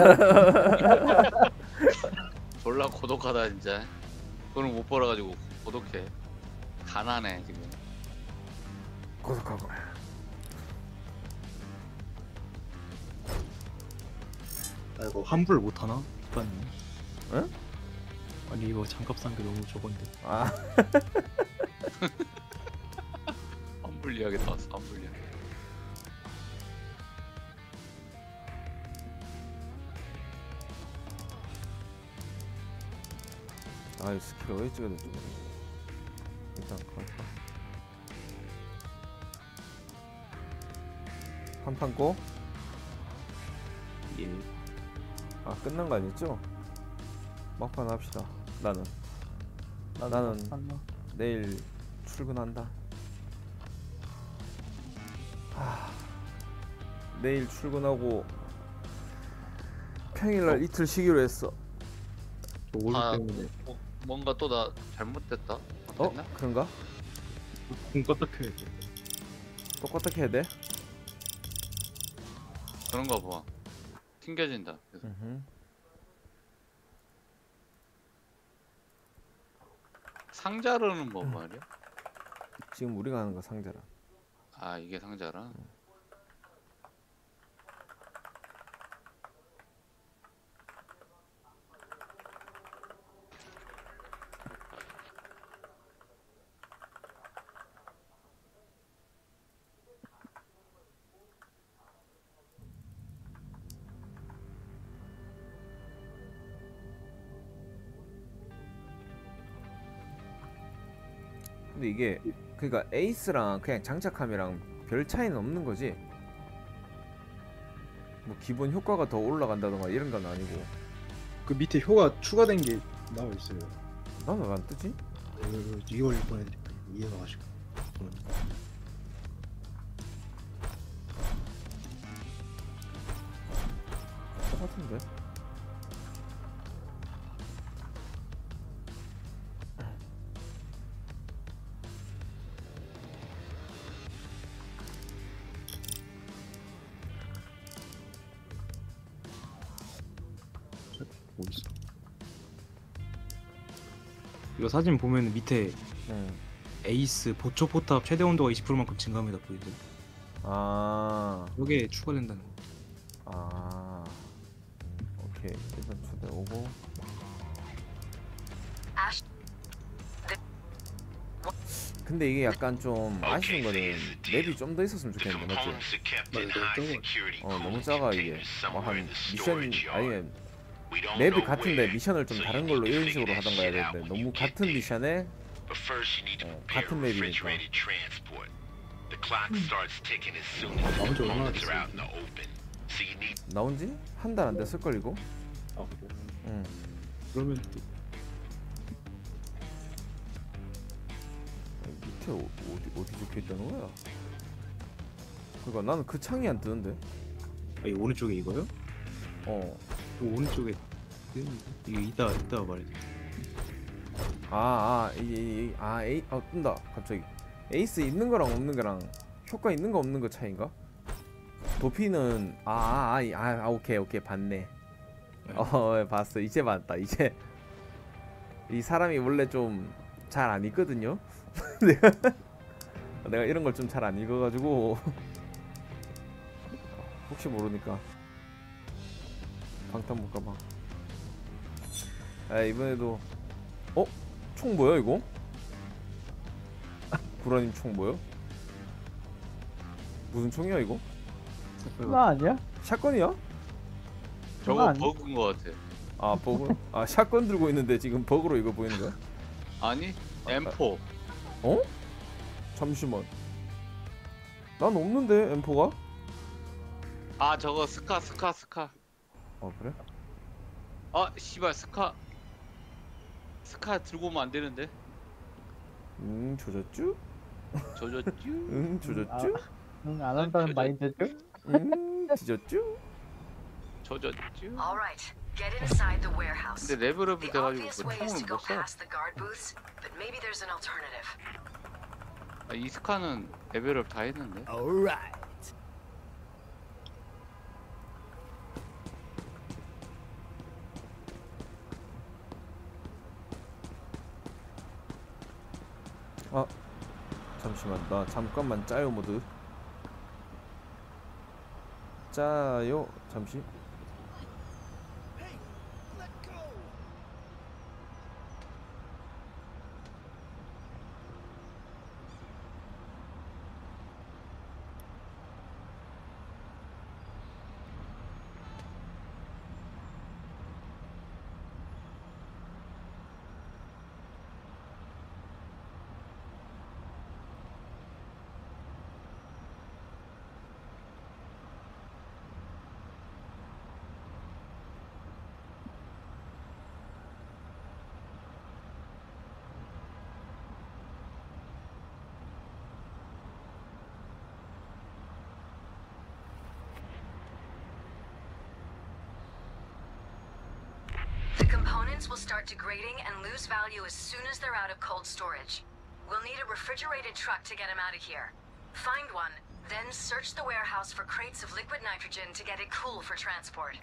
졸라 고독하다 진짜. 돈을 못 벌어가지고 고독해. 가난해 지금. 고독하고. 아 이거 환불 못 하나? 뒷반님. 응? 아니 이거 장갑 산 게 너무 저건데. 아. 환불 이야기 나왔어. 환불 이야기. 아, 이 스킬 어디 찍어야 될지 모르겠네. 일단 갈까? 한판 고? 예. 아, 끝난 거 아니었죠? 막판 합시다. 나는 나는 내일 출근한다. 하... 내일 출근하고 평일날 어? 이틀 쉬기로 했어. 아, 뭐, 뭔가 또 나 잘못됐다. 어? 됐나? 그런가? 공 껐다 켜야지. 똑같게 해야 돼? 그런가 봐. 튕겨진다. 그래서. 음흠. 상자로는 뭐 말이야? 지금 우리가 하는 거 상자라. 아 이게 상자라? 근데 이게 그러니까 에이스랑 그냥 장착함이랑 별 차이는 없는 거지. 뭐 기본 효과가 더 올라간다던가 이런 건 아니고. 그 밑에 효과 추가된 게 나와 있어요. 나는 왜 안 뜨지? 이걸 보내드릴게요. 이해가 가시고. 똑같은데? 뭐 있어? 이거 사진 보면 밑에 응. 에이스 보초 포탑 최대 온도가 이십 퍼센트만큼 증가합니다 보이죠? 아. 이게 추가된다는 거. 아. 오케이. 일단 초대 오고. 근데 이게 약간 좀 아쉬운 거는 맵이 좀 더 있었으면 좋겠는데 맞지? 어 너무 작아 이게. 뭐 한 미션 아니면 맵이 같은데 미션을 좀 다른 걸로 이런 식으로 하던가 해야 되는데 너무 같은 미션에 어, 같은 맵이니까. 나온 지 얼마나 됐어? 나온 지 한 달 안 됐을걸 이거? 아 그래? 응. 그러면 밑에 어, 어디 어디 적혀 있다는 거야? 그러니까 나는 그 창이 안 뜨는데. 아, 이 오른쪽에 이거요? 어. 그 오른쪽에 이게 이따 이따 말해. 아, 아, 이, 아, 에이, 아, 뜬다. 갑자기. 에이스 있는 거랑 없는 거랑 효과 있는 거 없는 거 차이인가? 도피는 아, 아, 아, 아, 아 오케이, 오케이, 봤네. 네. 어, 봤어. 이제 봤다. 이제 이 사람이 원래 좀 잘 안 읽거든요. 내가 내가 이런 걸 좀 잘 안 읽어가지고 혹시 모르니까 방탄 볼까봐. 아 이번에도 어? 총 뭐야 이거? 구라님 총 뭐야? 무슨 총이야 이거? 나 아니야? 샷건이야? 저거 아니- 버그인 거 같아. 아 버그? 아 샷건 들고 있는데 지금 버그로 이거 보이는 거야? 아니 엠 포. 어? 잠시만. 난 없는데 엠포가? 아 저거 스카 스카 스카. 어 그래? 아 씨발 스카. 스카 들고 오면 안 되는데. 응 조졌쥬? 조졌쥬? 응 조졌쥬? 응, 안 한다는 마인드죠? 응 뒤졌쥬? 조졌쥬? All right, Get inside the warehouse. 근데 레벨업이 The 돼가지고 obvious 그 way is to 총을 go 못 써. past the guard booths, but maybe there's an alternative. 아, 이 스카는 레벨업 다 했는데. Alright. 아 잠시만 나 잠깐만 짜요 모드 짜요 잠시 The components will start degrading and lose value as soon as they're out of cold storage. We'll need a refrigerated truck to get them out of here. Find one, then search the warehouse for crates of liquid nitrogen to get it cool for transport.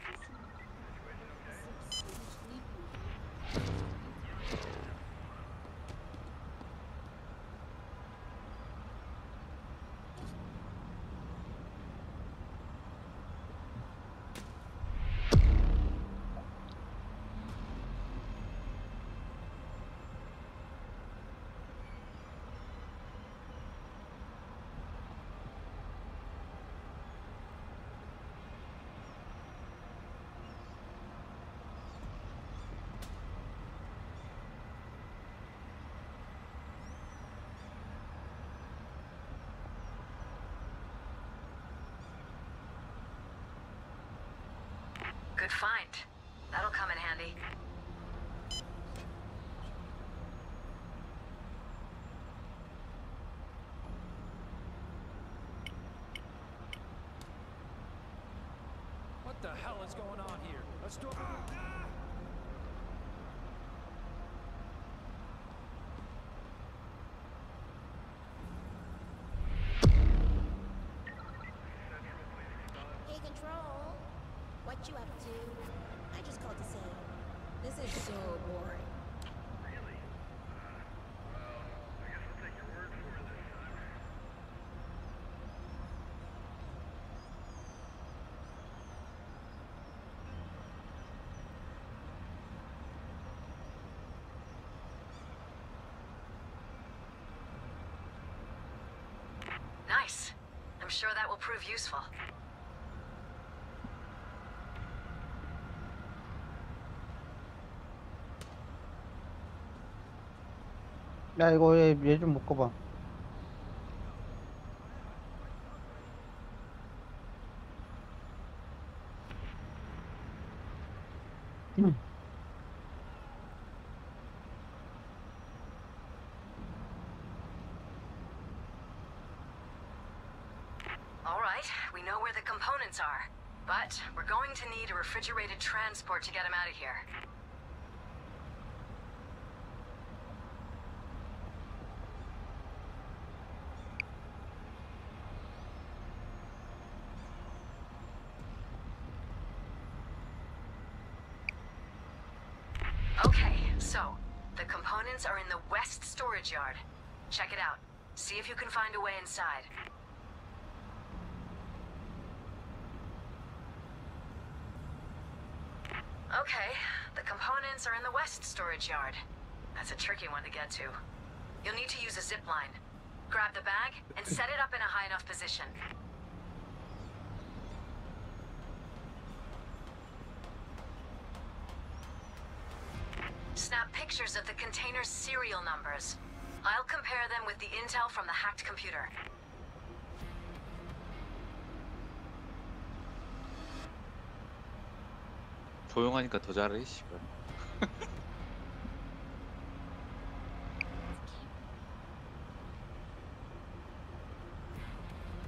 Good find. That'll come in handy. What the hell is going on here? A storm. Hey, Control. What you up to? I just called to say, this is so boring. Really? Well, I guess I'll take your word for it this time. Nice. I'm sure that will prove useful. 야 이거 얘 좀 묶어봐. 음. All right, we know where the components are, but we're going to need a refrigerated transport to get them out of here. Okay, so the components are in the west storage yard. Check it out. See if you can find a way inside. Okay, the components are in the west storage yard. That's a tricky one to get to. You'll need to use a zip line. Grab the bag and set it up in a high enough position. Snap pictures of the container's serial numbers. I'll compare them with the intel from the hacked computer. 조용하니까 더 잘해, 씨발.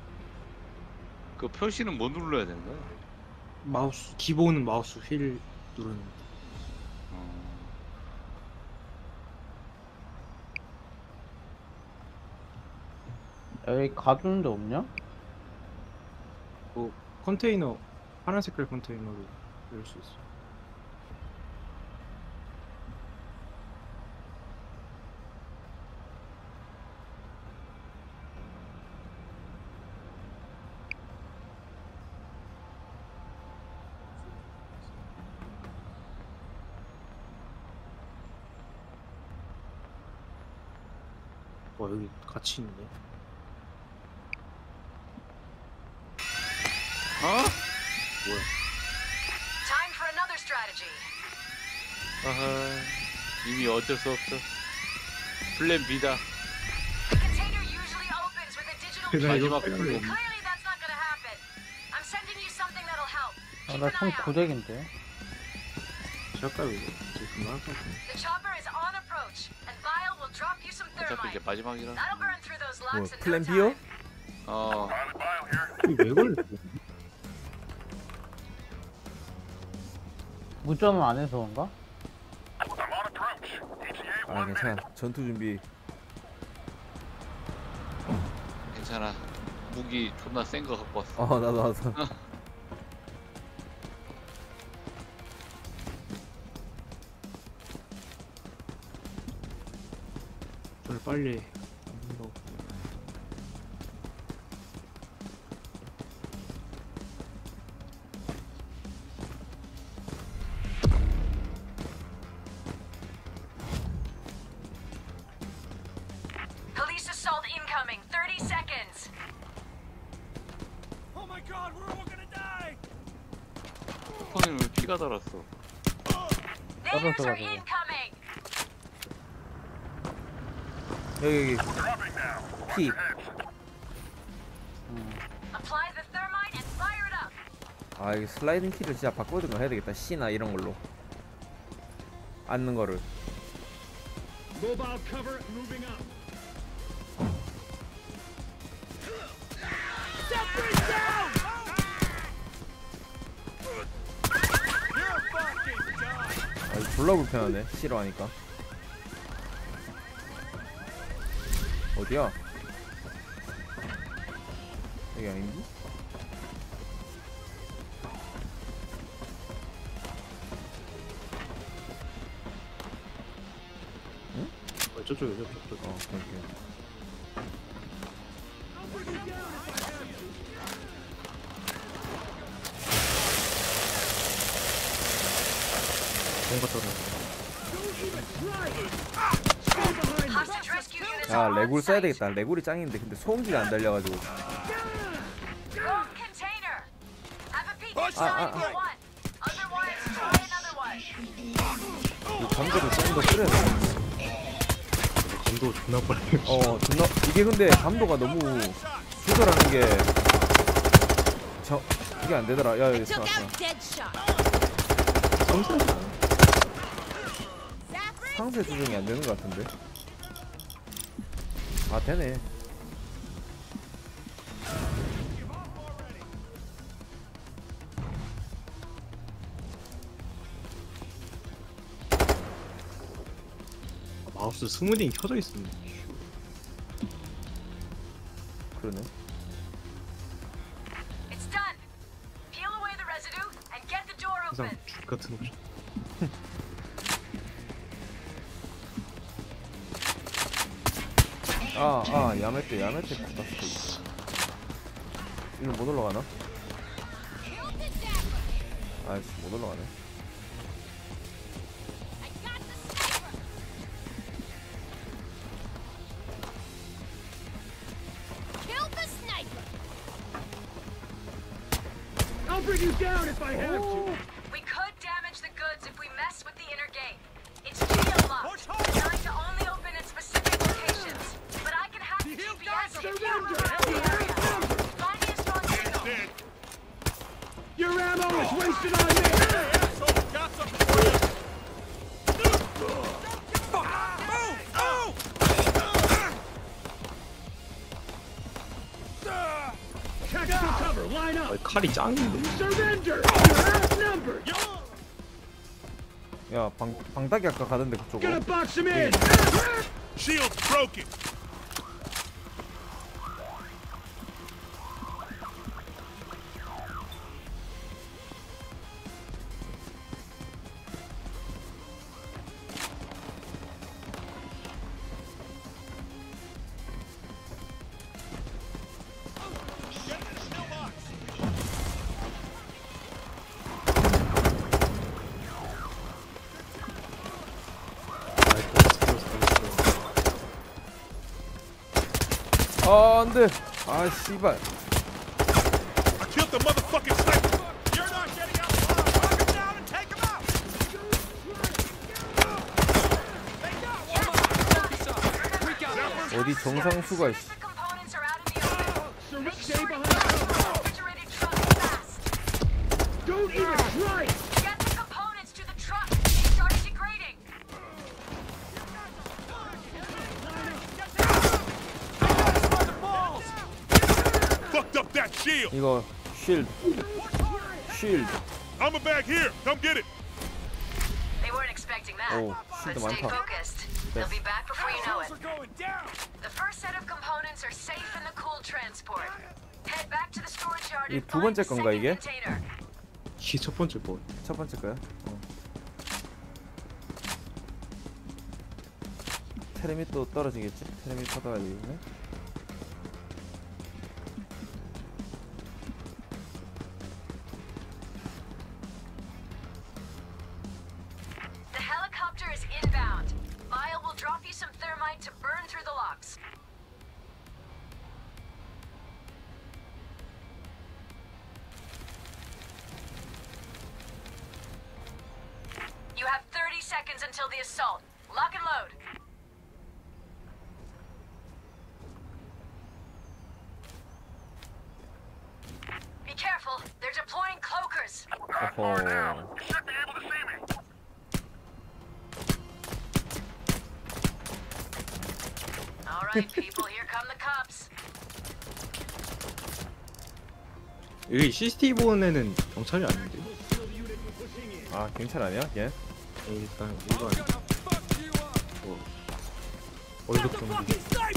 그 표시는 뭐 눌러야 되는 거야? 마우스 기본은 마우스 휠 누르는. 여기 가두는 데 없냐? 뭐 컨테이너 파란 색깔 컨테이너로 열 수 있어. 와 여기 같이 있네. 어? 뭐야? Time for another strategy. 아하, 이미 어쩔 수 없어. 플랜 B다. The container usually opens with a digital key. 마지막 Clearly that's not gonna happen. I'm sending you something that'll help. 아, 나 총 고데기인데. 시작가요 이거. 이제 그만할 것 같아. The chopper is on approach, and Vile will drop you some 어차피 이제 thermite. 마지막이라. That'll burn through those 뭐 locks in no 플랜 time. B요? 어. 왜 걸려? 무전은 안 해서 그런가? 아 괜찮아. 전투 준비. 괜찮아. 무기 존나 센 거 갖고 왔어. 어 나도 나도. 오늘 빨리 뭐. Police assault incoming. thirty seconds. Oh my god, we're all gonna die! 손에 왜 피가 달았어? Natives are incoming. 여기 여기. P. Apply the thermite and fire it up. 아 이게 슬라이딩 키를 진짜 바꿔든가 해야 되겠다. C나 이런 걸로. 앉는 거를. Mobile cover moving up. Separate down! You're fucking done! 아 이거 졸라 불편하네. 싫어하니까. 어디야? 여기 아닌데? 어, 저쪽에 저쪽 저쪽. 어 오케이 오케이. 뭔가 떨어. Hostage rescue units 야 are on 레굴 써야 site. 되겠다. 레굴이 짱인데 근데 소음기가 안 달려가지고. Wrong container. Have a peek 아, inside 아, if you 아. want. Otherwise, try another one. 이 감도를 좀 더 줄여야 돼. 감도 존나 빨리. 어 존나 이게 근데 감도가 너무 조절하는 게 저 이게 안 되더라. 야 여기 있어. 왔어. 상세 조정이 안 되는 것 같은데. 아 되네. 마우스 스무딩 켜져 있었네. 그러네. It's done. Peel away the residue and get the door 항상 open. 죽 같은 옵션. 아, 아, 야메떼, 야메떼 카타스트. 이거 못 올라가나? 아이씨, 못 올라가네. I'll bring you down if I have to. We could damage the goods if we mess with the inner gate. It's geo-locked, designed to only open in specific locations. But I can hack the G P S if you move around the area. Find me a strong signal. Your ammo is wasted on me! Got something for you! Check the cover, line up! 아, 칼이 짱인데. Surrender! You're outnumbered! 야, 방 방닭이 아까 가던데 그쪽으로. Gonna box him in. Shield's broken. 아, 안 돼. 아, 씨발. I killed the motherfucking sniper. You're not getting out alive. Knock him down and take him out. 어디 정상수가 씨. Stay behind. Don't even try it. Get the components to the truck. They started degrading. Fucked up that shield. 이거 쉴드. 쉴드. I'm a bag here. Come get it. They weren't expecting that. 오, But 쉴드 stay 많다. focused. They'll be back before you know it. The first set of components are safe in the cool transport. Head back to the storage yard 이 and 두 find 번째 the 건가 second 이게? container. 이게 첫 번째 뭐? 첫 번째 거야? 어. 테레미 또 떨어지겠지? 테레미 받아야 되겠네. The helicopter is inbound. Lyle will drop you some thermite to burn through the locks. You have thirty seconds until the assault. Lock and load. Be careful. They're deploying cloakers. 어허. All right, people, here come the cops. 여기 씨씨티비에는 경찰이 아닌데. 아, 경찰 아니야? 얘? 일단 일반 뭐 월급 경비.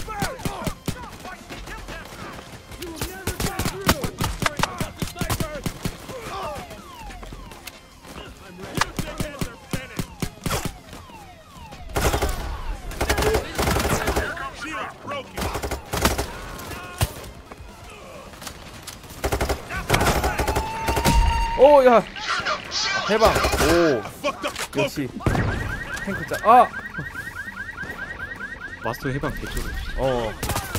Shield's broken. 오, 야. 해방. 오. 역시 탱크 짜. 아. 마스터 해방 개쩔어. 어.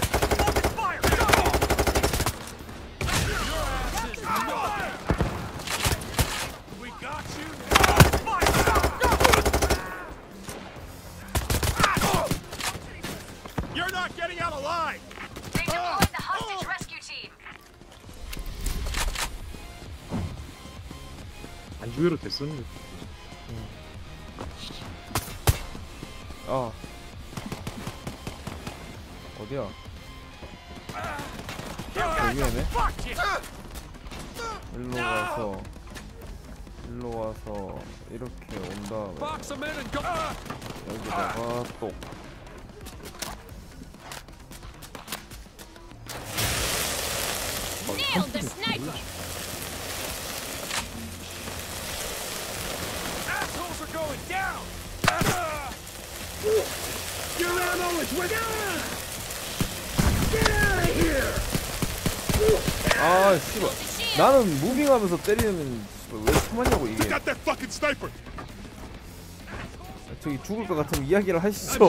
We got you. You're not getting out alive. They deployed the hostage rescue team. 안주회로 됐었는데. 아. 어디야? 여기네. 일로 가서 일로 와서 이렇게 온 다음에 여기다가 또 Nailed the sniper. Assholes are going down. Your ammo is with. Get out of here. 아, 씨발. 나는 무빙하면서 때리면 씨발 왜 참았냐고 이게. Got that fucking sniper. 저기 죽을 것 같으면 이야기를 하시죠.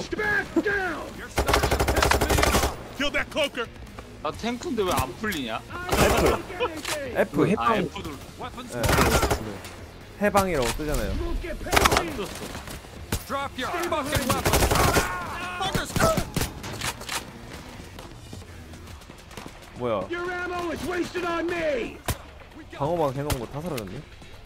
Kill that cloaker. 아 탱크인데 왜 안 풀리냐? F. F. 해방. 아 F 눌. 네. 해방이라고 뜨잖아요. 안 떴어. Drop your fucking weapon. 뭐야? Your ammo is wasted on me. 방어막 해놓은 거 다 사라졌네.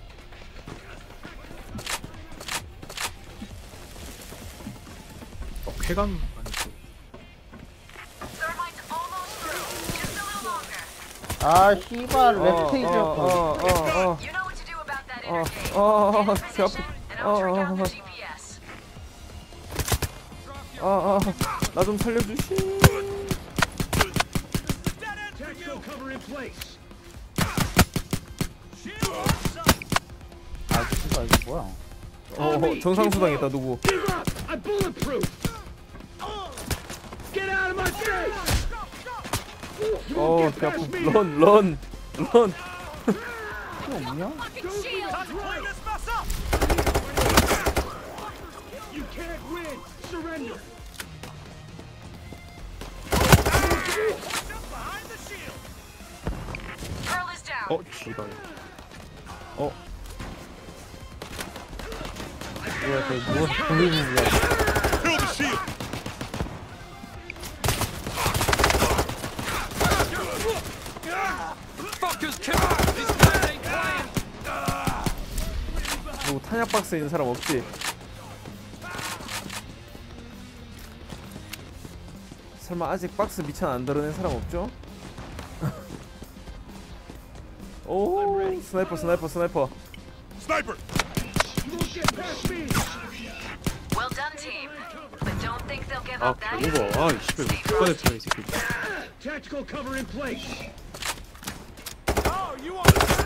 어, 쾌감 아니고. Thermite's almost through. Just a little longer. 아, 씨발, 어, 웹페이지였다. 어, 어, 어, 어. You know what to do about that 어, inner gate. 어, 어, Get in 제 position 앞에. and 어, 어, 어. 아, 아, 나 좀 살려주시. Tactical cover in place. 아, 진짜 이거 뭐야? 어, 정상수당했다 누구? Give up. I'm bulletproof. Get out of my face. You 어, won't get 야, past me. 런, 런, 런. 이거 뭐냐? You can't win. Surrender. Pearl is down. 어, 씨발. 어, 뭐야, 저 무엇 돌리는 거야? Kill the shield. 누구 탄약 박스 있는 사람 없지? 설마 아직 박스 미천 안 드러낸 사람 없죠? 오, 스나이퍼, 스나이퍼, 스나이퍼. Sniper. You won't get past me. Well done, team. But don't think they'll give 아, up that 개오버. easy. 아, 이 씨발 이거 국가대표야 이 새끼. Tactical cover in place. Oh, you want to...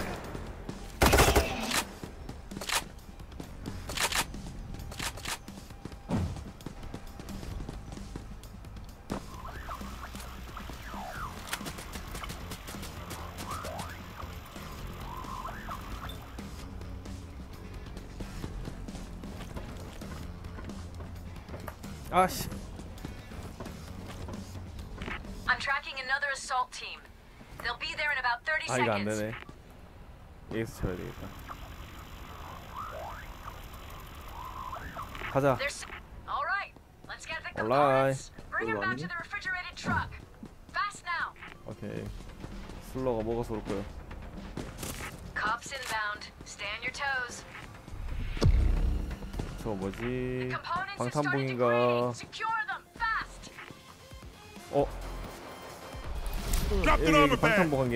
아씨. I'm tracking another assault team. They'll be there in about thirty 아, 이거 안 seconds. 되네. 여기서 쳐야 되겠다. 가자. There's... All right, let's get the Alright. components. Bring them back to the refrigerated truck. Fast now. 오케이. 슬러가 먹어서 올 거야. Cops inbound. Stay on your toes. 저거 뭐지? Components are starting to 방탄복인가? degrade. Secure them fast. 어? Drop the 여기, 여기 armor bag. 방탄복 한 개.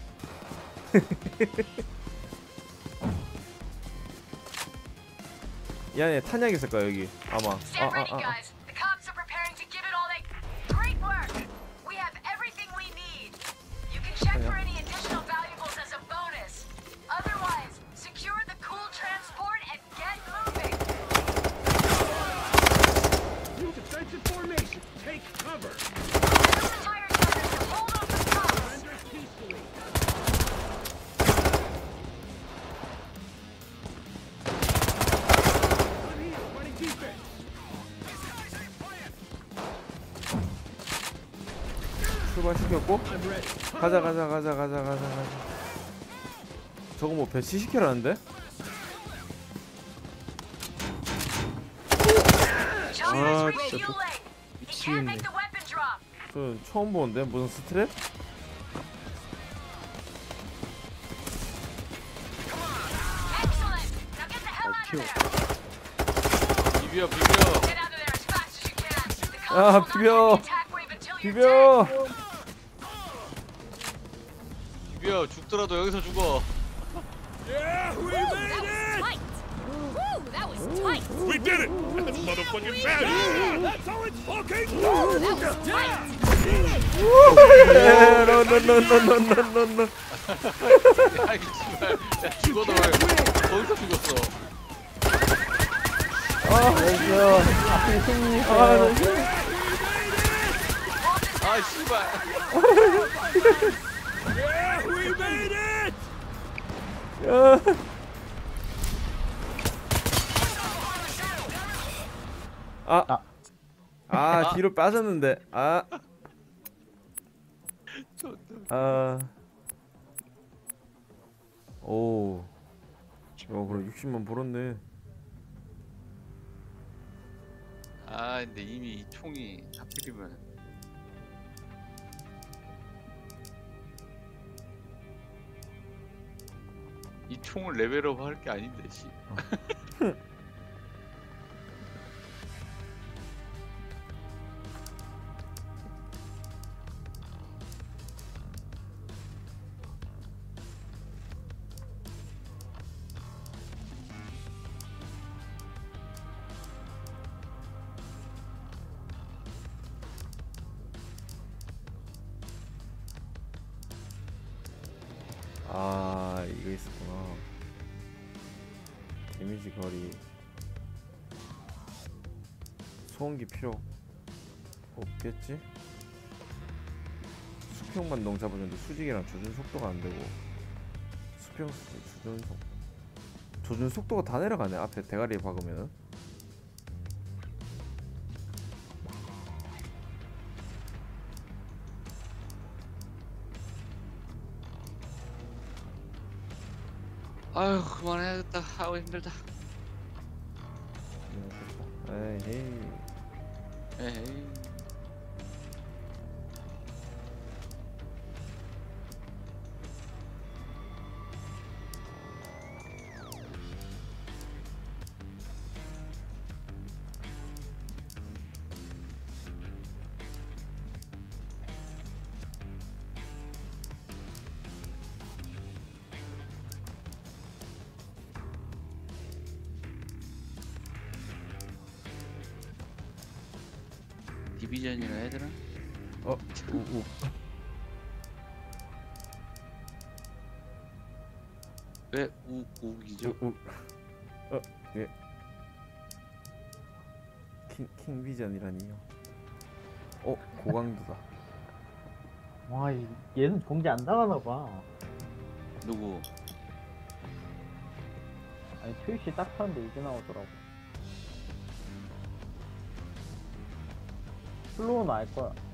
이 안에 탄약 있을 거야 여기 아마. Stand 아, 아, ready, 아. guys. The cops are preparing to give it all they. Great work. We have everything we need. You can check for any additional valuables as a bonus. Otherwise, secure the cool transport and get moving. New defensive formation. Take cover. Use the tire chuckers to hold off the cops. Surrender peacefully. I'm here, running defense. 출발시켰고 I'm ready. 가자 가자 가자 가자 가자 가자. 저거 뭐 배치시켜라는데? Johnny 아, is 진짜 refueling. He can't 미치겠네. make the weapon drop. 저 처음 보는데 무슨 스트랩? Excellent. Now get the hell out of there. 비벼 비벼. Get out of there as fast as you can. The cops 아 will not 비벼 end the attack wave until you're 비벼. dead. 비벼 죽더라도 여기서 죽어. Yeah, we made it! Tight. Woo, that was tight. We did it! That's motherfucking value! That's how it's fucking Woo, that was tight. 노노노노노노노. 야 이 씨발. 야 죽어도 왜 거기서 죽었어. 아, 그래서 앞에 승리 아, 나 있어요. 아 씨발. Yeah, we made it! 야. 아, 아. 아 뒤로 빠졌는데. 아, 아, 오, 어 그래 육십만 벌었네. 아 근데 이미 이 총이 하필이면 이 총을 레벨업 할 게 아닌데 씨. 아 이거 있었구나. 데미지 거리. 소음기 필요 없겠지? 수평 반동 잡았는데 수직이랑 조준 속도가 안 되고 수평 수직 조준 속 조준 속도가 다 내려가네. 앞에 대가리에 박으면은. 아유 그만해야겠다. 하고 힘들다. 에이 에이. 디비전이라 해야 되나? 어? 우우 왜 우, 우기죠? 우, 우. 어? 예. 킹, 킹비전이라니요. 어? 고강도다. 와, 이- 얘는 봉제 안 당하나봐. 누구? 아니, 트위치 딱 탔는데 이게 나오더라고. 플로우는 알 거야.